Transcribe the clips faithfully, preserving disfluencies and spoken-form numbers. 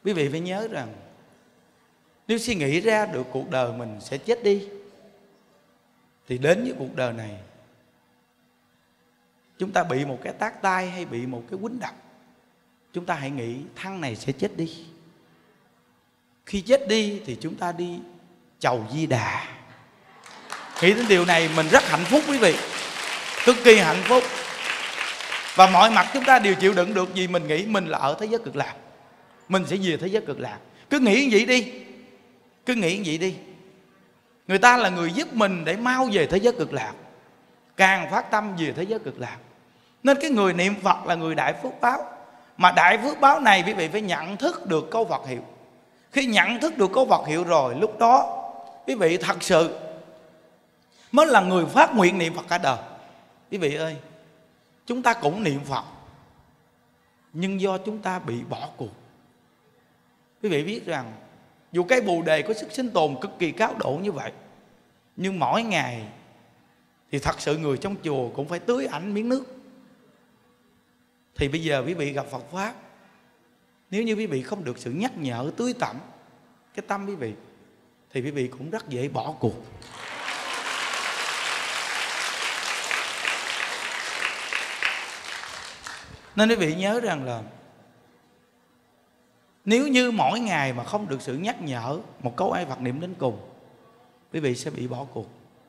Quý vị phải nhớ rằng nếu suy nghĩ ra được cuộc đời mình sẽ chết đi, thì đến với cuộc đời này chúng ta bị một cái tát tay hay bị một cái quýnh đập, chúng ta hãy nghĩ thằng này sẽ chết đi. Khi chết đi thì chúng ta đi chầu Di Đà. Nghĩ đến điều này mình rất hạnh phúc quý vị, cực kỳ hạnh phúc. Và mọi mặt chúng ta đều chịu đựng được vì mình nghĩ mình là ở thế giới cực lạc, mình sẽ về thế giới cực lạc. Cứ nghĩ như vậy đi, cứ nghĩ như vậy đi. Người ta là người giúp mình để mau về thế giới cực lạc, càng phát tâm về thế giới cực lạc. Nên cái người niệm Phật là người đại phước báo. Mà đại phước báo này quý vị phải nhận thức được câu Phật hiệu. Khi nhận thức được câu Phật hiệu rồi, lúc đó quý vị thật sự mới là người phát nguyện niệm Phật cả đời. Quý vị ơi, chúng ta cũng niệm Phật, nhưng do chúng ta bị bỏ cuộc. Quý vị biết rằng dù cái Bồ Đề có sức sinh tồn cực kỳ cao độ như vậy, nhưng mỗi ngày thì thật sự người trong chùa cũng phải tưới ảnh miếng nước. Thì bây giờ quý vị gặp Phật Pháp, nếu như quý vị không được sự nhắc nhở tưới tẩm cái tâm quý vị, thì quý vị cũng rất dễ bỏ cuộc. Nên quý vị nhớ rằng là nếu như mỗi ngày mà không được sự nhắc nhở một câu ai Phật niệm đến cùng, quý vị sẽ bị bỏ cuộc.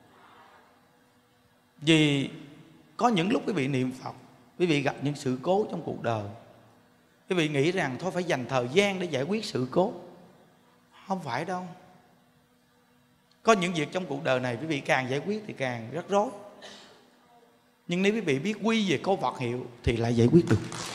Vì có những lúc quý vị niệm Phật, quý vị gặp những sự cố trong cuộc đời, quý vị nghĩ rằng thôi phải dành thời gian để giải quyết sự cố. Không phải đâu. Có những việc trong cuộc đời này quý vị càng giải quyết thì càng rắc rối. Nhưng nếu quý vị biết quy về câu Phật hiệu thì lại giải quyết được.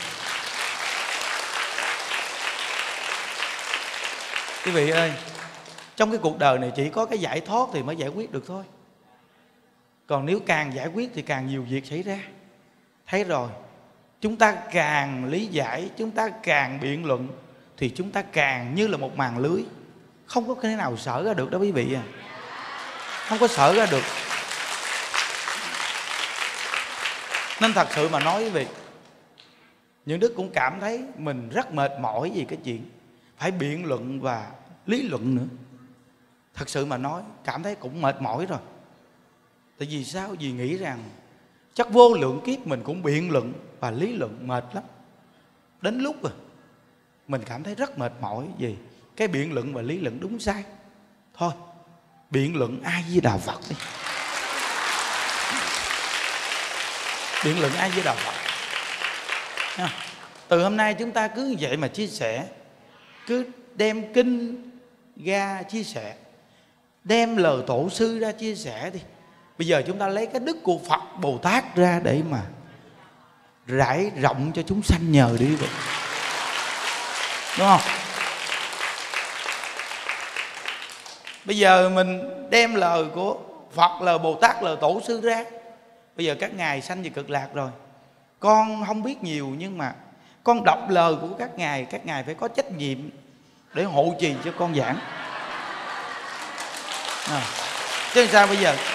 Quý vị ơi, trong cái cuộc đời này chỉ có cái giải thoát thì mới giải quyết được thôi. Còn nếu càng giải quyết thì càng nhiều việc xảy ra. Thấy rồi, chúng ta càng lý giải, chúng ta càng biện luận, thì chúng ta càng như là một màn lưới, không có cái nào sở ra được đó quý vị à. Không có sở ra được. Nên thật sự mà nói quý vị, những Đức cũng cảm thấy mình rất mệt mỏi vì cái chuyện phải biện luận và lý luận nữa. Thật sự mà nói cảm thấy cũng mệt mỏi rồi. Tại vì sao? Vì nghĩ rằng chắc vô lượng kiếp mình cũng biện luận và lý luận mệt lắm. Đến lúc rồi mình cảm thấy rất mệt mỏi vì cái biện luận và lý luận đúng sai. Thôi biện luận A Di Đà Phật đi. Biện luận A Di Đà Phật. Từ hôm nay chúng ta cứ vậy mà chia sẻ, cứ đem kinh ra chia sẻ, đem lời tổ sư ra chia sẻ đi. Bây giờ chúng ta lấy cái đức của Phật Bồ Tát ra để mà rải rộng cho chúng sanh nhờ đi vậy. Đúng không? Bây giờ mình đem lời của Phật, lời Bồ Tát, lời tổ sư ra. Bây giờ các ngài sanh về cực lạc rồi, con không biết nhiều, nhưng mà con đọc lời của các ngài, các ngài phải có trách nhiệm để hộ trì cho con giảng à. Chứ sao bây giờ?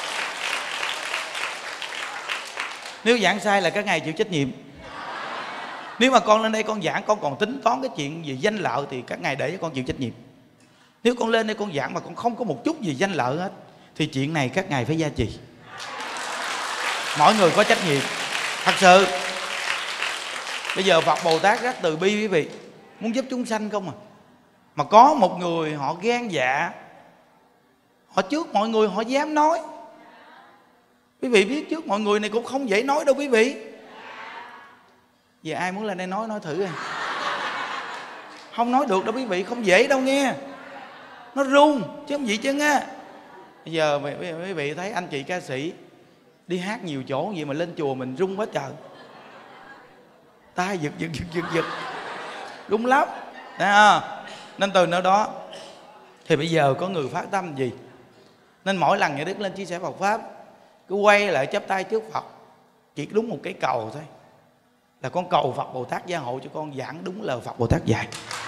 Nếu giảng sai là các ngài chịu trách nhiệm. Nếu mà con lên đây con giảng, con còn tính toán cái chuyện gì danh lợi thì các ngài để cho con chịu trách nhiệm. Nếu con lên đây con giảng mà con không có một chút gì danh lợi hết thì chuyện này các ngài phải gia trì. Mỗi người có trách nhiệm. Thật sự bây giờ Phật Bồ Tát rất từ bi quý vị, muốn giúp chúng sanh không à. Mà có một người họ gan dạ, họ trước mọi người họ dám nói. Quý vị biết trước mọi người này cũng không dễ nói đâu quý vị. Giờ ai muốn lên đây nói, nói thử rồi. Không nói được đâu quý vị, không dễ đâu nghe. Nó run chứ không gì chứ á. Bây giờ quý vị thấy anh chị ca sĩ đi hát nhiều chỗ vậy mà lên chùa mình run quá trời. Tai giật giật giật giật giật run lắm. À, nên từ nơi đó thì bây giờ có người phát tâm gì, nên mỗi lần Nhà Đức lên chia sẻ Phật Pháp cứ quay lại chắp tay trước Phật, chỉ đúng một cái cầu thôi, là con cầu Phật Bồ Tát gia hộ cho con giảng đúng lời Phật Bồ Tát dạy.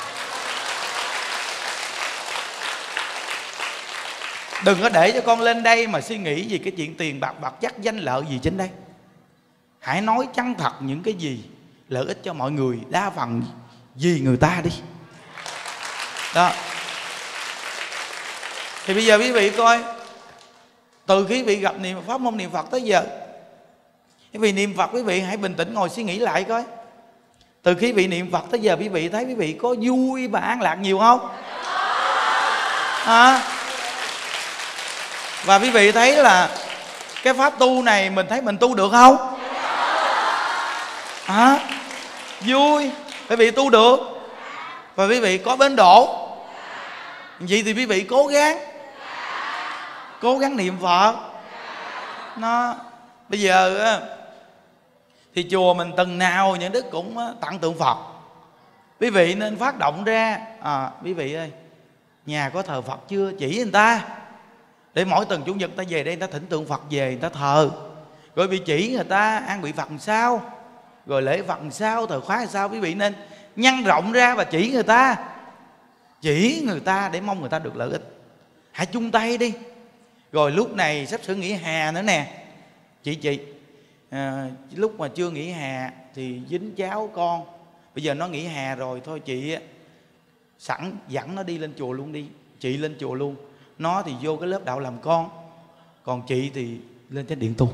Đừng có để cho con lên đây mà suy nghĩ về cái chuyện tiền bạc bạc chắc danh lợi gì trên đây. Hãy nói chân thật những cái gì lợi ích cho mọi người, đa phần vì người ta đi. Đó. Thì bây giờ quý vị coi, từ khi quý vị gặp niệm pháp môn niệm Phật tới giờ, quý vị niệm Phật, quý vị hãy bình tĩnh ngồi suy nghĩ lại coi, từ khi vị niệm Phật tới giờ quý vị thấy quý vị có vui và an lạc nhiều không? À, và quý vị thấy là cái pháp tu này mình thấy mình tu được không? À, vui, quý vị tu được, và quý vị có bến độ. Vậy thì quý vị cố gắng cố gắng niệm Phật. Nó bây giờ thì chùa mình tuần nào những đức cũng tặng tượng Phật. Quý vị nên phát động ra, à, quý vị ơi, nhà có thờ Phật chưa, chỉ người ta, để mỗi tuần chủ nhật ta về đây, ta thỉnh tượng Phật về, người ta thờ, rồi bị chỉ người ta an bị Phật làm sao, rồi lễ Phật làm sao, thờ khóa làm sao. Quý vị nên nhân rộng ra và chỉ người ta, chỉ người ta để mong người ta được lợi ích. Hãy chung tay đi. Rồi lúc này sắp sửa nghỉ hè nữa nè, chị chị à, lúc mà chưa nghỉ hè thì dính cháu con, bây giờ nó nghỉ hè rồi, thôi chị sẵn dẫn nó đi lên chùa luôn đi. Chị lên chùa luôn, nó thì vô cái lớp đạo làm con, còn chị thì lên chánh điện tu.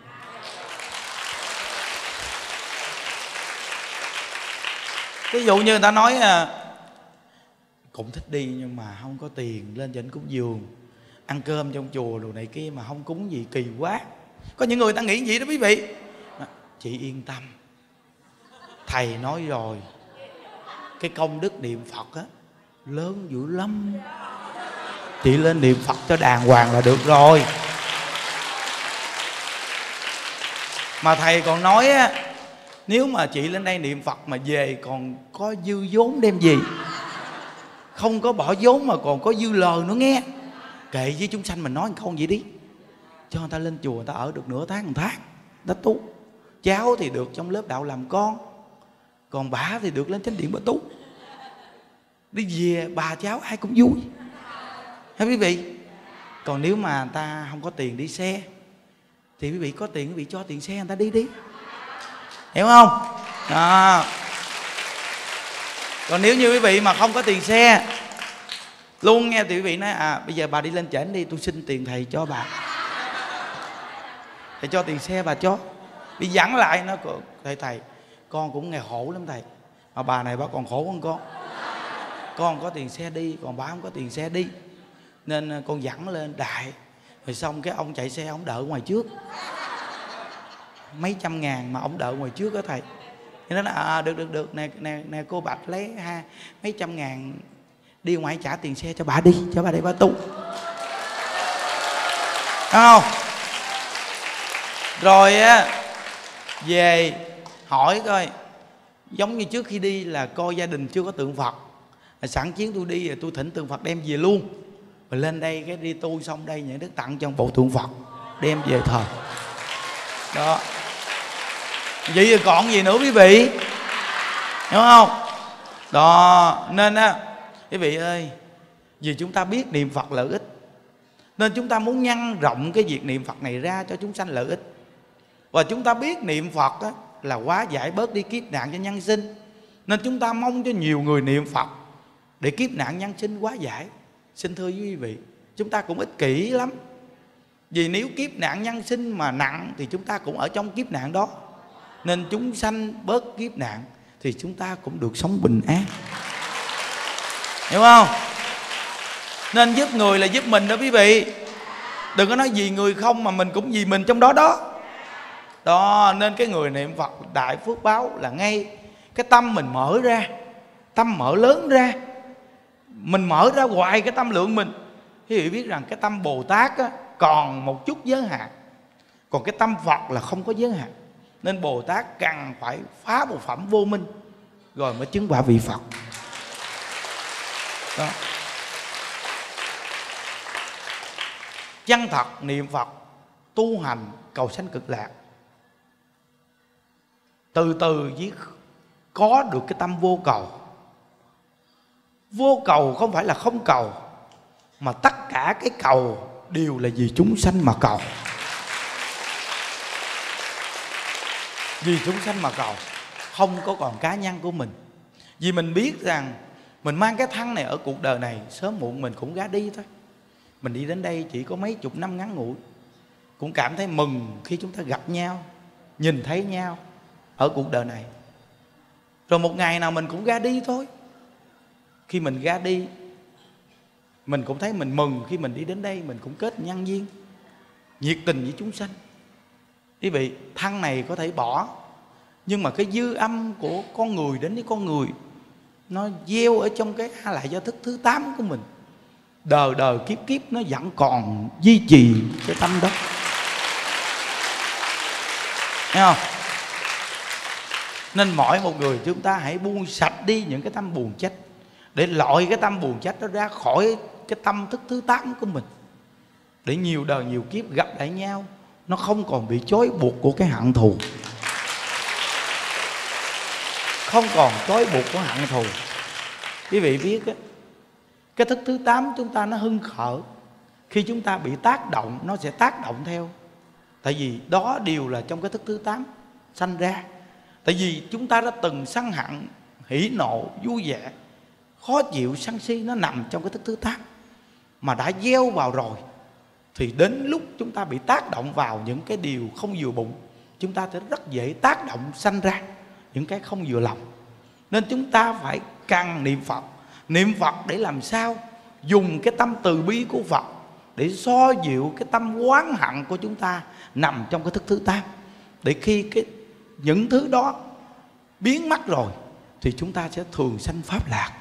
Ví dụ như người ta nói cũng thích đi nhưng mà không có tiền lên chánh cúng dường, ăn cơm trong chùa đồ này kia mà không cúng gì kỳ quá. Có những người ta nghĩ gì đó quý vị. Chị yên tâm, thầy nói rồi, cái công đức niệm Phật á lớn dữ lắm, chị lên niệm Phật cho đàng hoàng là được rồi. Mà thầy còn nói á, nếu mà chị lên đây niệm Phật mà về còn có dư vốn đem gì, không có bỏ vốn mà còn có dư lời nữa nghe. Kệ với chúng sanh mình nói một câu vậy đi, cho người ta lên chùa người ta ở được nửa tháng một tháng, người ta tu. Cháu thì được trong lớp đạo làm con, còn bà thì được lên chánh điện bà tu. Đi về bà cháu ai cũng vui, hả quý vị? Còn nếu mà người ta không có tiền đi xe thì quý vị có tiền quý vị cho tiền xe người ta đi đi, hiểu không? Đó. Còn nếu như quý vị mà không có tiền xe luôn nghe thì quý vị nói à bây giờ bà đi lên trển đi, tôi xin tiền thầy cho bà, thầy cho tiền xe bà cho. Bị dẫn lại nó thầy thầy con cũng nghèo khổ lắm thầy, mà bà này bà còn khổ hơn con, con có tiền xe đi còn bà không có tiền xe đi, nên con dẫn lên đại. Rồi xong cái ông chạy xe ông đợi ngoài trước mấy trăm ngàn mà ông đợi ngoài trước đó thầy. Thì nó nói à được được được nè nè nè cô Bạch lấy ha mấy trăm ngàn đi ngoài trả tiền xe cho bà đi, cho bà đi bà tu, đúng không? Rồi á về hỏi coi, giống như trước khi đi là coi gia đình chưa có tượng Phật, sẵn chuyến tôi đi rồi tôi thỉnh tượng Phật đem về luôn, rồi lên đây cái đi tu xong đây những đức tặng cho một bộ tượng Phật đem về thờ. Đó, vậy rồi còn gì nữa quý vị, đúng không? Đó, nên á quý vị ơi, vì chúng ta biết niệm Phật lợi ích nên chúng ta muốn nhân rộng cái việc niệm Phật này ra cho chúng sanh lợi ích. Và chúng ta biết niệm Phật á, là hóa giải bớt đi kiếp nạn cho nhân sinh, nên chúng ta mong cho nhiều người niệm Phật để kiếp nạn nhân sinh hóa giải. Xin thưa quý vị, chúng ta cũng ích kỷ lắm. Vì nếu kiếp nạn nhân sinh mà nặng thì chúng ta cũng ở trong kiếp nạn đó, nên chúng sanh bớt kiếp nạn thì chúng ta cũng được sống bình an, hiểu không? Nên giúp người là giúp mình đó quý vị. Đừng có nói vì người không mà mình cũng vì mình trong đó đó. Đó, nên cái người niệm Phật đại phước báo là ngay cái tâm mình mở ra, tâm mở lớn ra, mình mở ra hoài cái tâm lượng mình. Quý vị biết rằng cái tâm Bồ Tát á, còn một chút giới hạn, còn cái tâm Phật là không có giới hạn. Nên Bồ Tát cần phải phá một phẩm vô minh rồi mới chứng quả vị Phật. Đó. Chân thật niệm Phật, tu hành cầu sanh cực lạc, từ từ chỉ có được cái tâm vô cầu. Vô cầu không phải là không cầu, mà tất cả cái cầu đều là vì chúng sanh mà cầu. Vì chúng sanh mà cầu, không có còn cá nhân của mình. Vì mình biết rằng Mình mang cái thân này ở cuộc đời này, sớm muộn mình cũng ra đi thôi. Mình đi đến đây chỉ có mấy chục năm ngắn ngủi, cũng cảm thấy mừng khi chúng ta gặp nhau, nhìn thấy nhau ở cuộc đời này. Rồi một ngày nào mình cũng ra đi thôi. Khi mình ra đi, mình cũng thấy mình mừng khi mình đi đến đây, mình cũng kết nhân duyên, nhiệt tình với chúng sanh. Quý vị, thân này có thể bỏ, nhưng mà cái dư âm của con người đến với con người, nó gieo ở trong cái A Lại Gia Thức thứ tám của mình, đời đời kiếp kiếp nó vẫn còn duy trì cái tâm đó. Thấy không? Nên mỗi một người chúng ta hãy buông sạch đi những cái tâm buồn trách, để loại cái tâm buồn trách đó ra khỏi cái tâm thức thứ tám của mình, để nhiều đời nhiều kiếp gặp lại nhau, nó không còn bị trói buộc của cái hận thù, không còn trói buộc của hận thù. Quý vị biết á, cái thức thứ tám chúng ta nó hưng khởi, khi chúng ta bị tác động nó sẽ tác động theo. Tại vì đó đều là trong cái thức thứ tám sanh ra. Tại vì chúng ta đã từng sân hận, hỉ nộ, vui vẻ, khó chịu, sân si, nó nằm trong cái thức thứ tám. Mà đã gieo vào rồi thì đến lúc chúng ta bị tác động vào những cái điều không vừa bụng, chúng ta sẽ rất dễ tác động sanh ra những cái không vừa lòng. Nên chúng ta phải cần niệm Phật. Niệm Phật để làm sao? Dùng cái tâm từ bi của Phật để xoa dịu cái tâm oán hận của chúng ta nằm trong cái thức thứ tám. Để khi cái những thứ đó biến mất rồi thì chúng ta sẽ thường sanh pháp lạc.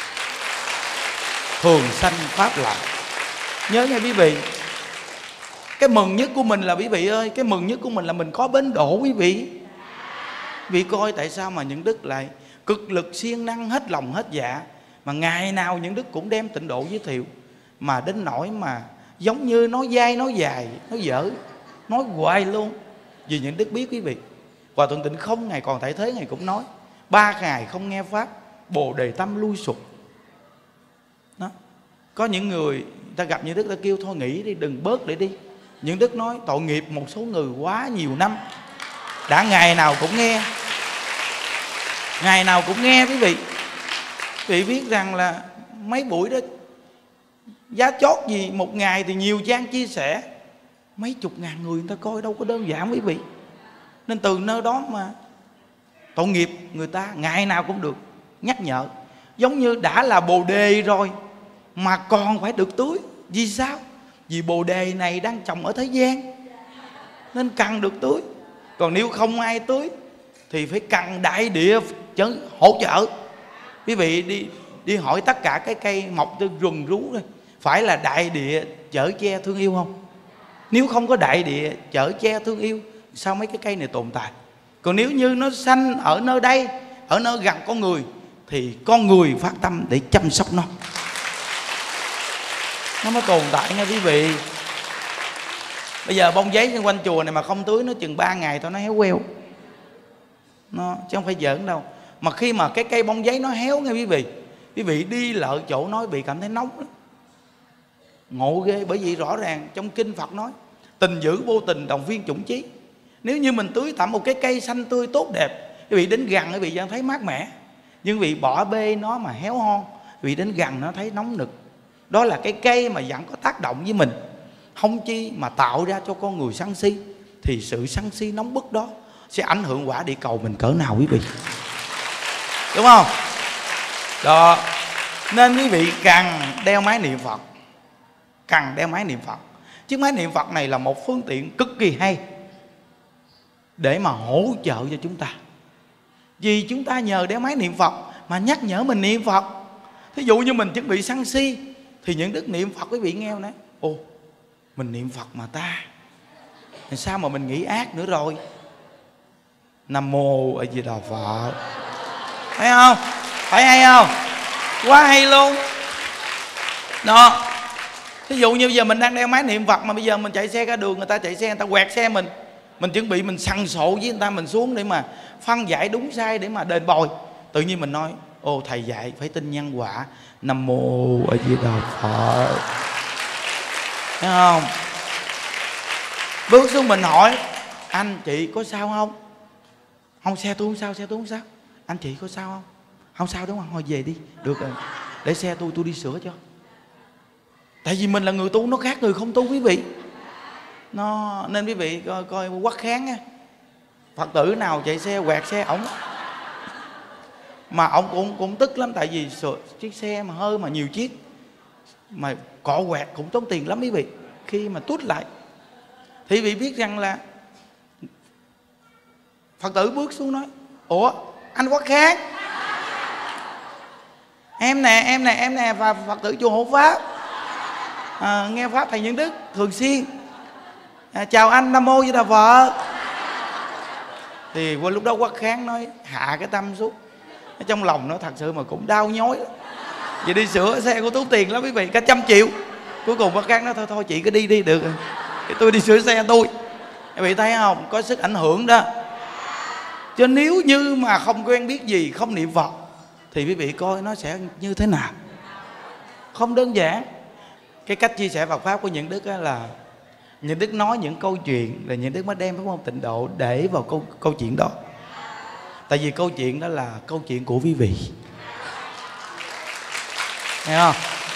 Thường sanh pháp lạc. Nhớ nha quý vị, cái mừng nhất của mình là quý vị ơi, cái mừng nhất của mình là mình có bến đỗ quý vị. Quý vị coi tại sao mà những đức lại cực lực siêng năng hết lòng hết dạ, mà ngày nào những đức cũng đem tịnh độ giới thiệu, mà đến nỗi mà giống như nói dai nói dài nói dở, nói hoài luôn. Vì những đức biết quý vị, Hòa Thượng Tịnh Không ngày còn tại thế ngày cũng nói, ba ngày không nghe pháp bồ đề tâm lui sụp đó. Có những người ta gặp những đức ta kêu thôi nghỉ đi, đừng bớt để đi. Những đức nói tội nghiệp một số người quá nhiều năm, đã ngày nào cũng nghe, ngày nào cũng nghe quý vị. Quý vị biết rằng là mấy buổi đó giá chót gì, một ngày thì nhiều trang chia sẻ, mấy chục ngàn người người ta coi, đâu có đơn giản quý vị. Nên từ nơi đó mà tội nghiệp người ta ngày nào cũng được nhắc nhở. Giống như đã là bồ đề rồi mà còn phải được tưới. Vì sao? Vì bồ đề này đang trồng ở thế gian nên cần được tưới. Còn nếu không ai tưới thì phải cần đại địa hỗ trợ. Quý vị đi đi hỏi tất cả cái cây mọc trên rừng rú đây, phải là đại địa chở che thương yêu không? Nếu không có đại địa chở che thương yêu, sao mấy cái cây này tồn tại? Còn nếu như nó sanh ở nơi đây, ở nơi gần con người, thì con người phát tâm để chăm sóc nó, nó mới tồn tại nha quý vị. Bây giờ bông giấy xung quanh chùa này mà không tưới nó chừng ba ngày thôi nó héo queo nó, chứ không phải giỡn đâu. Mà khi mà cái cây bông giấy nó héo nha quý vị, quý vị đi lợ chỗ nói bị cảm thấy nóng lắm, ngộ ghê. Bởi vì rõ ràng trong kinh Phật nói tình dữ vô tình đồng viên chủng chí. Nếu như mình tưới tẩm một cái cây xanh tươi tốt đẹp, quý vị đến gần quý vị vẫn thấy mát mẻ. Nhưng quý vị bỏ bê nó mà héo hon, quý vị đến gần nó thấy nóng nực. Đó là cái cây mà vẫn có tác động với mình, không chi mà tạo ra cho con người sân si. Thì sự sân si nóng bức đó sẽ ảnh hưởng quả địa cầu mình cỡ nào quý vị, đúng không? Đó, nên quý vị cần đeo máy niệm Phật, cần đeo máy niệm Phật. Chiếc máy niệm Phật này là một phương tiện cực kỳ hay để mà hỗ trợ cho chúng ta. Vì chúng ta nhờ đeo máy niệm Phật mà nhắc nhở mình niệm Phật. Thí dụ như mình chuẩn bị sân si thì những đức niệm Phật quý vị nghe nói, ồ mình niệm Phật mà ta, sao mà mình nghĩ ác nữa rồi. Nam mô A Di Đà Phật. Thấy không? Phải hay không? Quá hay luôn đó. Ví dụ như bây giờ mình đang đeo máy niệm Phật mà bây giờ mình chạy xe ra đường, người ta chạy xe, người ta quẹt xe mình, mình chuẩn bị mình săn sộ với người ta, mình xuống để mà phân giải đúng sai để mà đền bồi. Tự nhiên mình nói, ô thầy dạy phải tin nhân quả, Nam mô A Di Đà Phật. Thấy không? Bước xuống mình hỏi, anh chị có sao không? Không, xe tôi không sao, xe tôi không sao. Anh chị có sao không? Không sao đúng không? Thôi về đi. Được rồi, để xe tôi tôi đi sửa cho. Tại vì mình là người tu, nó khác người không tu quý vị. Nó nên quý vị coi, coi Quắc Kháng á, Phật tử nào chạy xe quẹt xe ổng, mà ổng cũng cũng tức lắm. Tại vì sửa chiếc xe mà hơi mà nhiều chiếc mà cọ quẹt cũng tốn tiền lắm quý vị. Khi mà tút lại thì quý vị biết rằng là Phật tử bước xuống nói: ủa anh Quắc Kháng, em nè em nè em nè và Phật tử chùa Hộ Pháp, à, nghe pháp thầy Nhân Đức thường xuyên, à, chào anh, Nam Mô Di Đà Phật. Thì qua lúc đó Quắc Kháng nói hạ cái tâm xuống. Trong lòng nó thật sự mà cũng đau nhói lắm. Vậy đi sửa xe của tốn tiền lắm quý vị, cả trăm triệu. Cuối cùng Quắc Kháng nói thôi thôi chị cứ đi đi được rồi, tôi đi sửa xe tôi. Quý vị thấy không, có sức ảnh hưởng đó. Chứ nếu như mà không quen biết gì, không niệm Phật thì quý vị coi nó sẽ như thế nào. Không đơn giản. Cái cách chia sẻ Phật Pháp của Nhuận Đức là Nhuận Đức nói những câu chuyện là Nhuận Đức mới đem pháp môn Tịnh Độ để vào câu, câu chuyện đó. Tại vì câu chuyện đó là câu chuyện của quý vị, thấy không?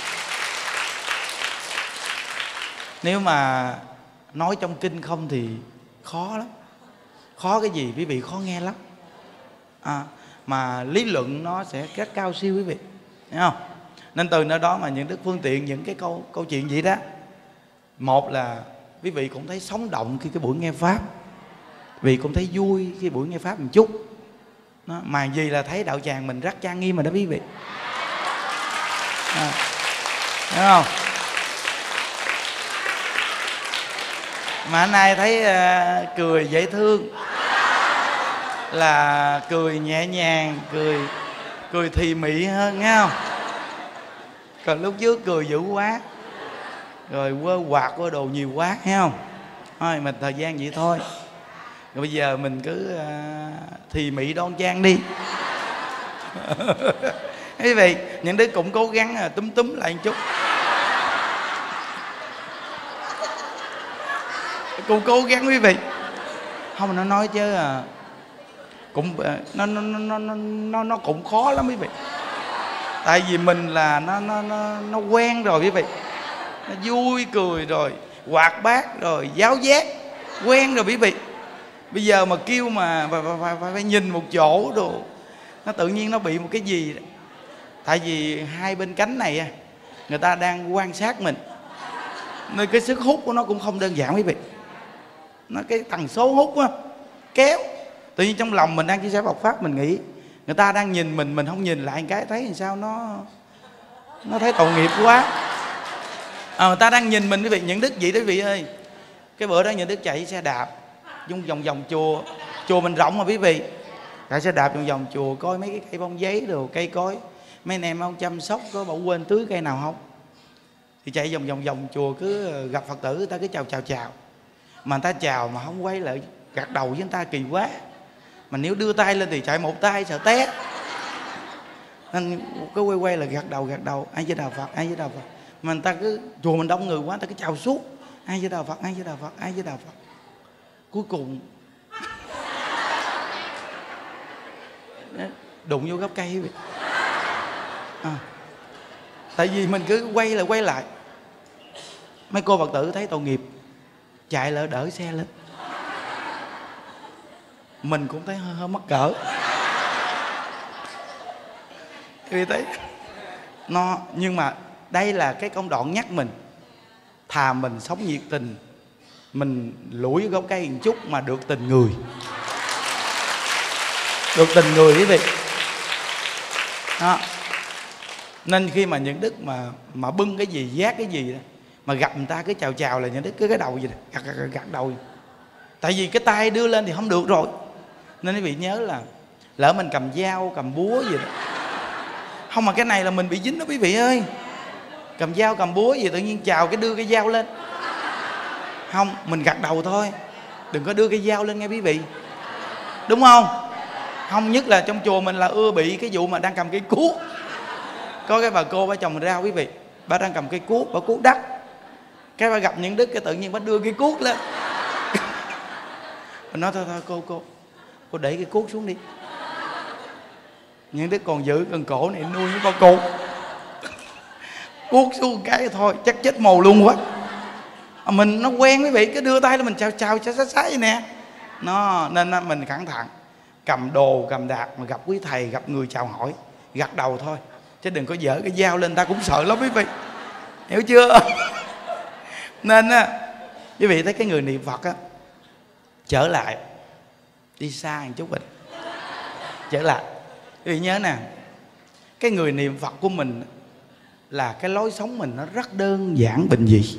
Nếu mà nói trong kinh không thì khó lắm. Khó cái gì quý vị, khó nghe lắm, à, mà lý luận nó sẽ rất cao siêu quý vị, thấy không? Nên từ nơi đó mà Nhuận Đức phương tiện những cái câu câu chuyện vậy đó. Một là quý vị cũng thấy sống động khi cái buổi nghe pháp, quý vị cũng thấy vui khi buổi nghe pháp một chút đó. Mà gì là thấy đạo tràng mình rất trang nghiêm rồi đó quý vị, à, thấy không? Mà nay thấy uh, cười dễ thương, là cười nhẹ nhàng, cười cười thì mị hơn, nghe không? Còn lúc trước cười dữ quá, rồi quơ quạt quơ đồ nhiều quá, thấy không? Thôi mình thời gian vậy thôi. Rồi bây giờ mình cứ uh, thì mị đoan trang đi. Quý vị, những đứa cũng cố gắng uh, túm túm lại một chút. Cũng cố gắng quý vị. Không, nó nói chứ à, cũng nó nó nó nó nó nó cũng khó lắm quý vị. Tại vì mình là nó nó nó nó quen rồi quý vị. Nó vui cười rồi, hoạt bát rồi, giáo giác, quen rồi quý vị. Bây giờ mà kêu mà phải, phải, phải, phải nhìn một chỗ đồ, nó tự nhiên nó bị một cái gì đó. Tại vì hai bên cánh này người ta đang quan sát mình, nên cái sức hút của nó cũng không đơn giản quý vị. Nó cái tần số hút á, kéo. Tự nhiên trong lòng mình đang chia sẻ Phật Pháp, mình nghĩ người ta đang nhìn mình, mình không nhìn lại một cái thấy làm sao nó nó thấy tội nghiệp quá. À, người ta đang nhìn mình quý vị. Những Đức vậy đó quý vị ơi. Cái bữa đó Những Đức chạy xe đạp dung vòng vòng chùa, chùa mình rộng mà quý vị, chạy xe đạp vòng vòng chùa coi mấy cái cây bông giấy đồ, cây cối, mấy anh em không chăm sóc, có bảo quên tưới cây nào không. Thì chạy vòng vòng vòng chùa, cứ gặp Phật tử người ta cứ chào chào chào, mà người ta chào mà không quay lại gật đầu với người ta kỳ quá. Mà nếu đưa tay lên thì chạy một tay sợ té, nên cứ quay quay là gật đầu gật đầu, Ai Di Đà Phật, Ai Di Đà Phật. Mà người ta cứ, chùa mình đông người quá, người ta cứ chào suốt Ai Di Đà Phật, Ai Di Đà Phật, Ai Di Đà Phật. Cuối cùng đụng vô gốc cây vậy. À, tại vì mình cứ quay lại quay lại, mấy cô Phật tử thấy tội nghiệp, chạy lại đỡ xe lên. Mình cũng thấy hơi, hơi mắc cỡ. Vì thấy nó, nhưng mà đây là cái công đoạn nhắc mình, thà mình sống nhiệt tình, mình lủi gốc cây một chút mà được tình người, được tình người quý vị đó. Nên khi mà Những Đức mà mà bưng cái gì, giác cái gì đó, mà gặp người ta cứ chào chào là Những Đức cứ cái đầu gì đó, gật, gật, gật, gật đầu. Tại vì cái tay đưa lên thì không được rồi. Nên quý vị nhớ là lỡ mình cầm dao, cầm búa gì đó, không, mà cái này là mình bị dính đó quý vị ơi. Cầm dao, cầm búa gì tự nhiên chào cái đưa cái dao lên, không, mình gật đầu thôi, đừng có đưa cái dao lên nghe quý vị, đúng không? Không, nhất là trong chùa mình là ưa bị cái vụ mà đang cầm cây cuốc. Có cái bà cô bà trồng rau quý vị, bà đang cầm cây cuốc, bà cuốc đất, cái bà gặp Những Đức cái tự nhiên bà đưa cây cuốc lên. Bà nói thôi thôi cô cô cô để cái cuốc xuống đi. Những đứa còn giữ cần cổ này nuôi những con cụt, cuốc xuống cái thôi chắc chết mồ luôn quá. Mình nó quen quý vị, cứ đưa tay là mình chào chào chào sát sát vậy nè. Nó nên mình cẩn thận, cầm đồ cầm đạc mà gặp quý thầy, gặp người chào hỏi gật đầu thôi, chứ đừng có dở cái dao lên, ta cũng sợ lắm quý vị, hiểu chưa? Nên á, quý vị thấy cái người niệm Phật á, trở lại đi xa một chút mình trở lại, quý vị nhớ nè, cái người niệm Phật của mình là cái lối sống mình nó rất đơn giản bình dị,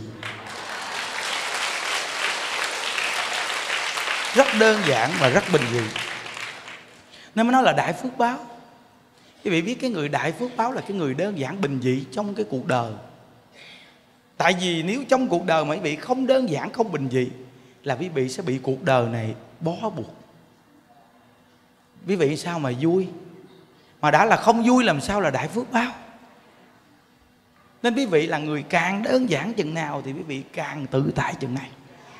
rất đơn giản và rất bình dị, nên mới nói là đại phước báo. Quý vị biết cái người đại phước báo là cái người đơn giản bình dị trong cái cuộc đời. Tại vì nếu trong cuộc đời mà quý vị không đơn giản, không bình dị là quý vị sẽ bị cuộc đời này bó buộc. Quý vị sao mà vui, mà đã là không vui làm sao là đại phước báo. Nên quý vị là người càng đơn giản chừng nào thì quý vị càng tự tại chừng này.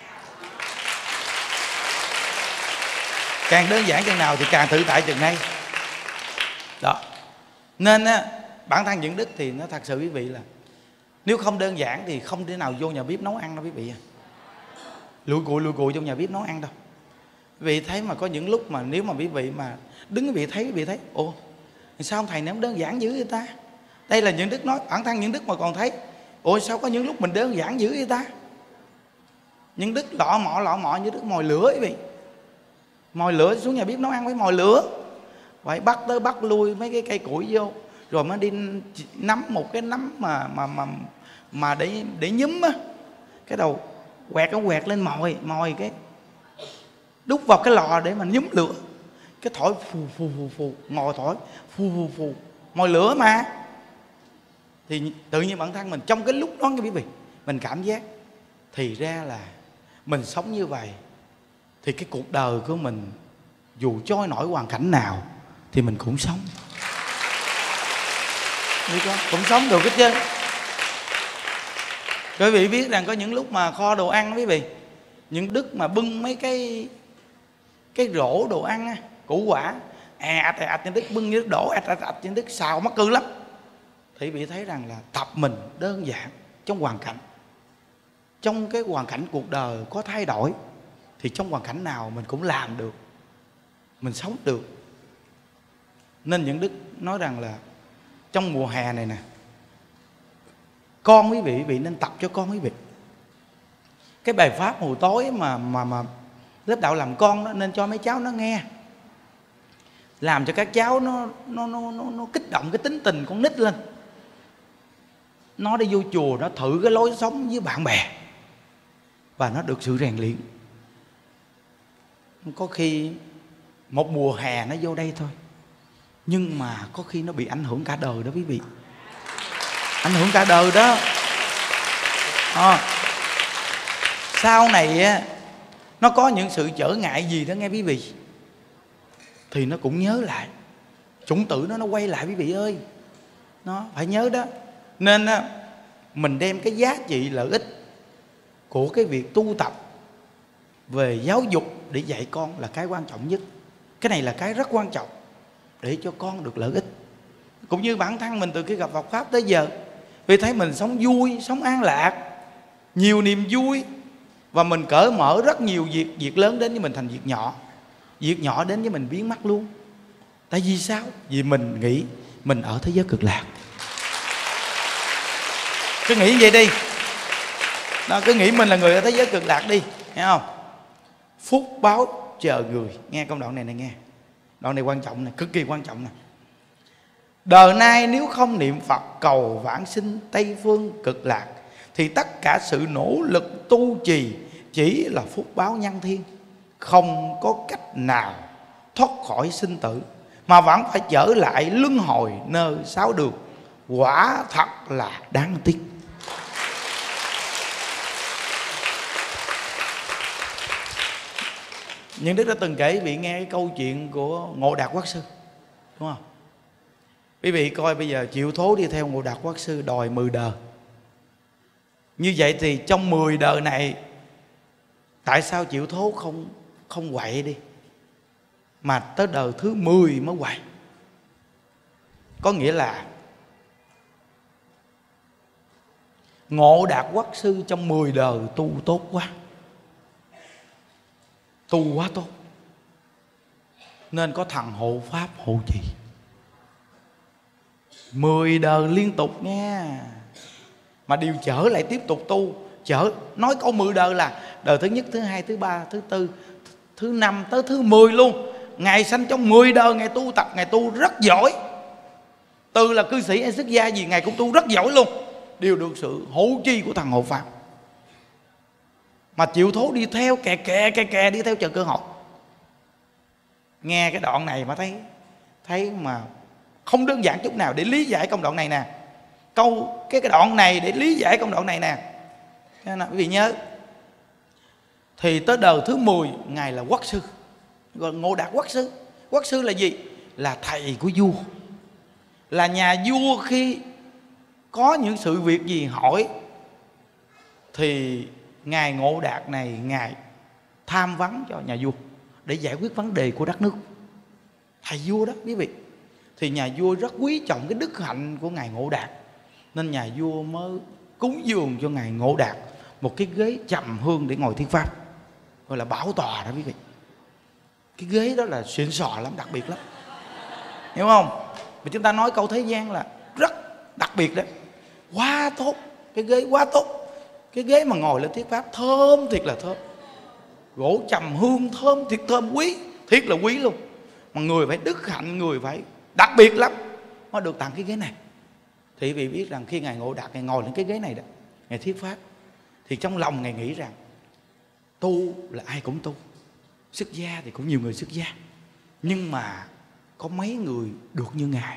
Càng đơn giản chừng nào thì càng tự tại chừng này. Đó. Nên á, bản thân những đức thì nó thật sự quý vị là nếu không đơn giản thì không thể nào vô nhà bếp nấu ăn đâu quý vị à. Lụi cụi lụi cụi trong nhà bếp nấu ăn đâu. Quý vị thấy mà có những lúc mà nếu mà quý vị mà đứng quý vị thấy, quý vị thấy ồ sao ông thầy này đơn giản dữ vậy ta. Đây là những đức nói, bản thân những đức mà còn thấy ồ sao có những lúc mình đơn giản dữ vậy ta. Những đức lọ mọ lọ mọ như đức mồi lửa quý vị, mồi lửa xuống nhà bếp nấu ăn với mồi lửa, vậy bắt tới bắt lui mấy cái cây củi vô, rồi mới đi nắm một cái nắm mà mà mà mà để để nhúm á, cái đầu quẹt nó quẹt lên mồi mồi cái đút vào cái lò để mà nhúm lửa, cái thổi phù phù phù phù, ngồi thổi phù phù phù, mồi lửa mà. Thì tự nhiên bản thân mình trong cái lúc đó quý vị, mình cảm giác thì ra là mình sống như vậy thì cái cuộc đời của mình dù trôi nổi hoàn cảnh nào thì mình cũng sống, cũng sống được hết chứ. Quý vị biết rằng có những lúc mà kho đồ ăn quý vị, những đức mà bưng mấy cái cái rổ đồ ăn á, củ quả à ạch ạch trên đức bưng như đổ ạch ạch ạch trên đức xào mắc cư lắm. Thì bị thấy rằng là tập mình đơn giản trong hoàn cảnh, trong cái hoàn cảnh cuộc đời có thay đổi thì trong hoàn cảnh nào mình cũng làm được, mình sống được. Nên những đức nói rằng là trong mùa hè này nè, con quý vị, quý vị nên tập cho con quý vị cái bài pháp hồi tối mà mà mà lớp đạo làm con đó, nên cho mấy cháu nó nghe, làm cho các cháu nó nó nó nó, nó kích động cái tính tình con nít lên. Nó đi vô chùa nó thử cái lối sống với bạn bè và nó được sự rèn luyện. Có khi một mùa hè nó vô đây thôi, nhưng mà có khi nó bị ảnh hưởng cả đời đó quý vị, ảnh hưởng cả đời đó. À, sau này á, nó có những sự trở ngại gì đó nghe quý vị, thì nó cũng nhớ lại, chủng tử nó nó quay lại quý vị ơi, nó phải nhớ đó. Nên á, mình đem cái giá trị lợi ích của cái việc tu tập về giáo dục để dạy con là cái quan trọng nhất. Cái này là cái rất quan trọng để cho con được lợi ích. Cũng như bản thân mình từ khi gặp Phật Pháp tới giờ, vì thấy mình sống vui, sống an lạc, nhiều niềm vui, và mình cởi mở rất nhiều việc. Việc lớn đến với mình thành việc nhỏ, việc nhỏ đến với mình biến mất luôn. Tại vì sao? Vì mình nghĩ mình ở thế giới cực lạc. Cứ nghĩ vậy đi đó, cứ nghĩ mình là người ở thế giới cực lạc đi, nghe không? Phúc báo chờ người. Nghe công đoạn này này nghe, đoạn này quan trọng này, cực kỳ quan trọng này. Đời nay nếu không niệm Phật cầu vãng sinh Tây phương cực lạc, thì tất cả sự nỗ lực tu trì chỉ là phúc báo nhân thiên, không có cách nào thoát khỏi sinh tử, mà vẫn phải trở lại luân hồi nơi sáu đường. Quả thật là đáng tiếc. Những đức đã từng kể quý vị nghe cái câu chuyện của Ngộ Đạt Quát Sư, đúng không? Quý vị coi bây giờ chịu thố đi theo Ngộ Đạt Quát Sư đòi mười đời. Như vậy thì trong mười đời này, tại sao chịu thố không không quậy đi, mà tới đời thứ mười mới quậy? Có nghĩa là Ngộ Đạt Quốc sư trong mười đời tu tốt quá, tu quá tốt, nên có thằng hộ pháp hộ trì mười đời liên tục nha. Mà điều trở lại tiếp tục tu. Chở nói câu mười đời là đời thứ nhất, thứ hai, thứ ba, thứ tư, thứ năm tới thứ mười luôn. Ngài sanh trong mười đời, Ngài tu tập, Ngài tu rất giỏi. Từ là cư sĩ hay xuất gia gì, Ngài cũng tu rất giỏi luôn. Đều được sự hộ trì của thằng hộ pháp. Mà chịu thố đi theo, kè kè kè kè đi theo chờ cơ hội. Nghe cái đoạn này mà thấy thấy mà không đơn giản chút nào để lý giải công đoạn này nè. Câu cái cái đoạn này để lý giải công đoạn này nè. Nên là quý vị nhớ, thì tới đời thứ mười Ngài là quốc sư, gọi Ngộ Đạt Quốc sư. Quốc sư là gì? Là thầy của vua, là nhà vua. Khi có những sự việc gì hỏi thì Ngài Ngộ Đạt này, Ngài tham vấn cho nhà vua để giải quyết vấn đề của đất nước. Thầy vua đó quý vị. Thì nhà vua rất quý trọng cái đức hạnh của Ngài Ngộ Đạt, nên nhà vua mới cúng dường cho Ngài Ngộ Đạt một cái ghế trầm hương để ngồi thuyết pháp, gọi là bảo tòa đó quý vị. Cái ghế đó là xịn sò lắm, đặc biệt lắm, hiểu không? Mà chúng ta nói câu thế gian là rất đặc biệt đó, quá tốt. Cái ghế quá tốt. Cái ghế mà ngồi lên thuyết pháp thơm thiệt là thơm, gỗ trầm hương thơm thiệt, thơm quý, thiệt là quý luôn. Mà người phải đức hạnh, người phải đặc biệt lắm mới được tặng cái ghế này. Thì quý vị biết rằng khi Ngài Ngộ Đạt Ngài ngồi lên cái ghế này đó, Ngài thuyết pháp, thì trong lòng Ngài nghĩ rằng tu là ai cũng tu, xuất gia thì cũng nhiều người xuất gia, nhưng mà có mấy người được như Ngài.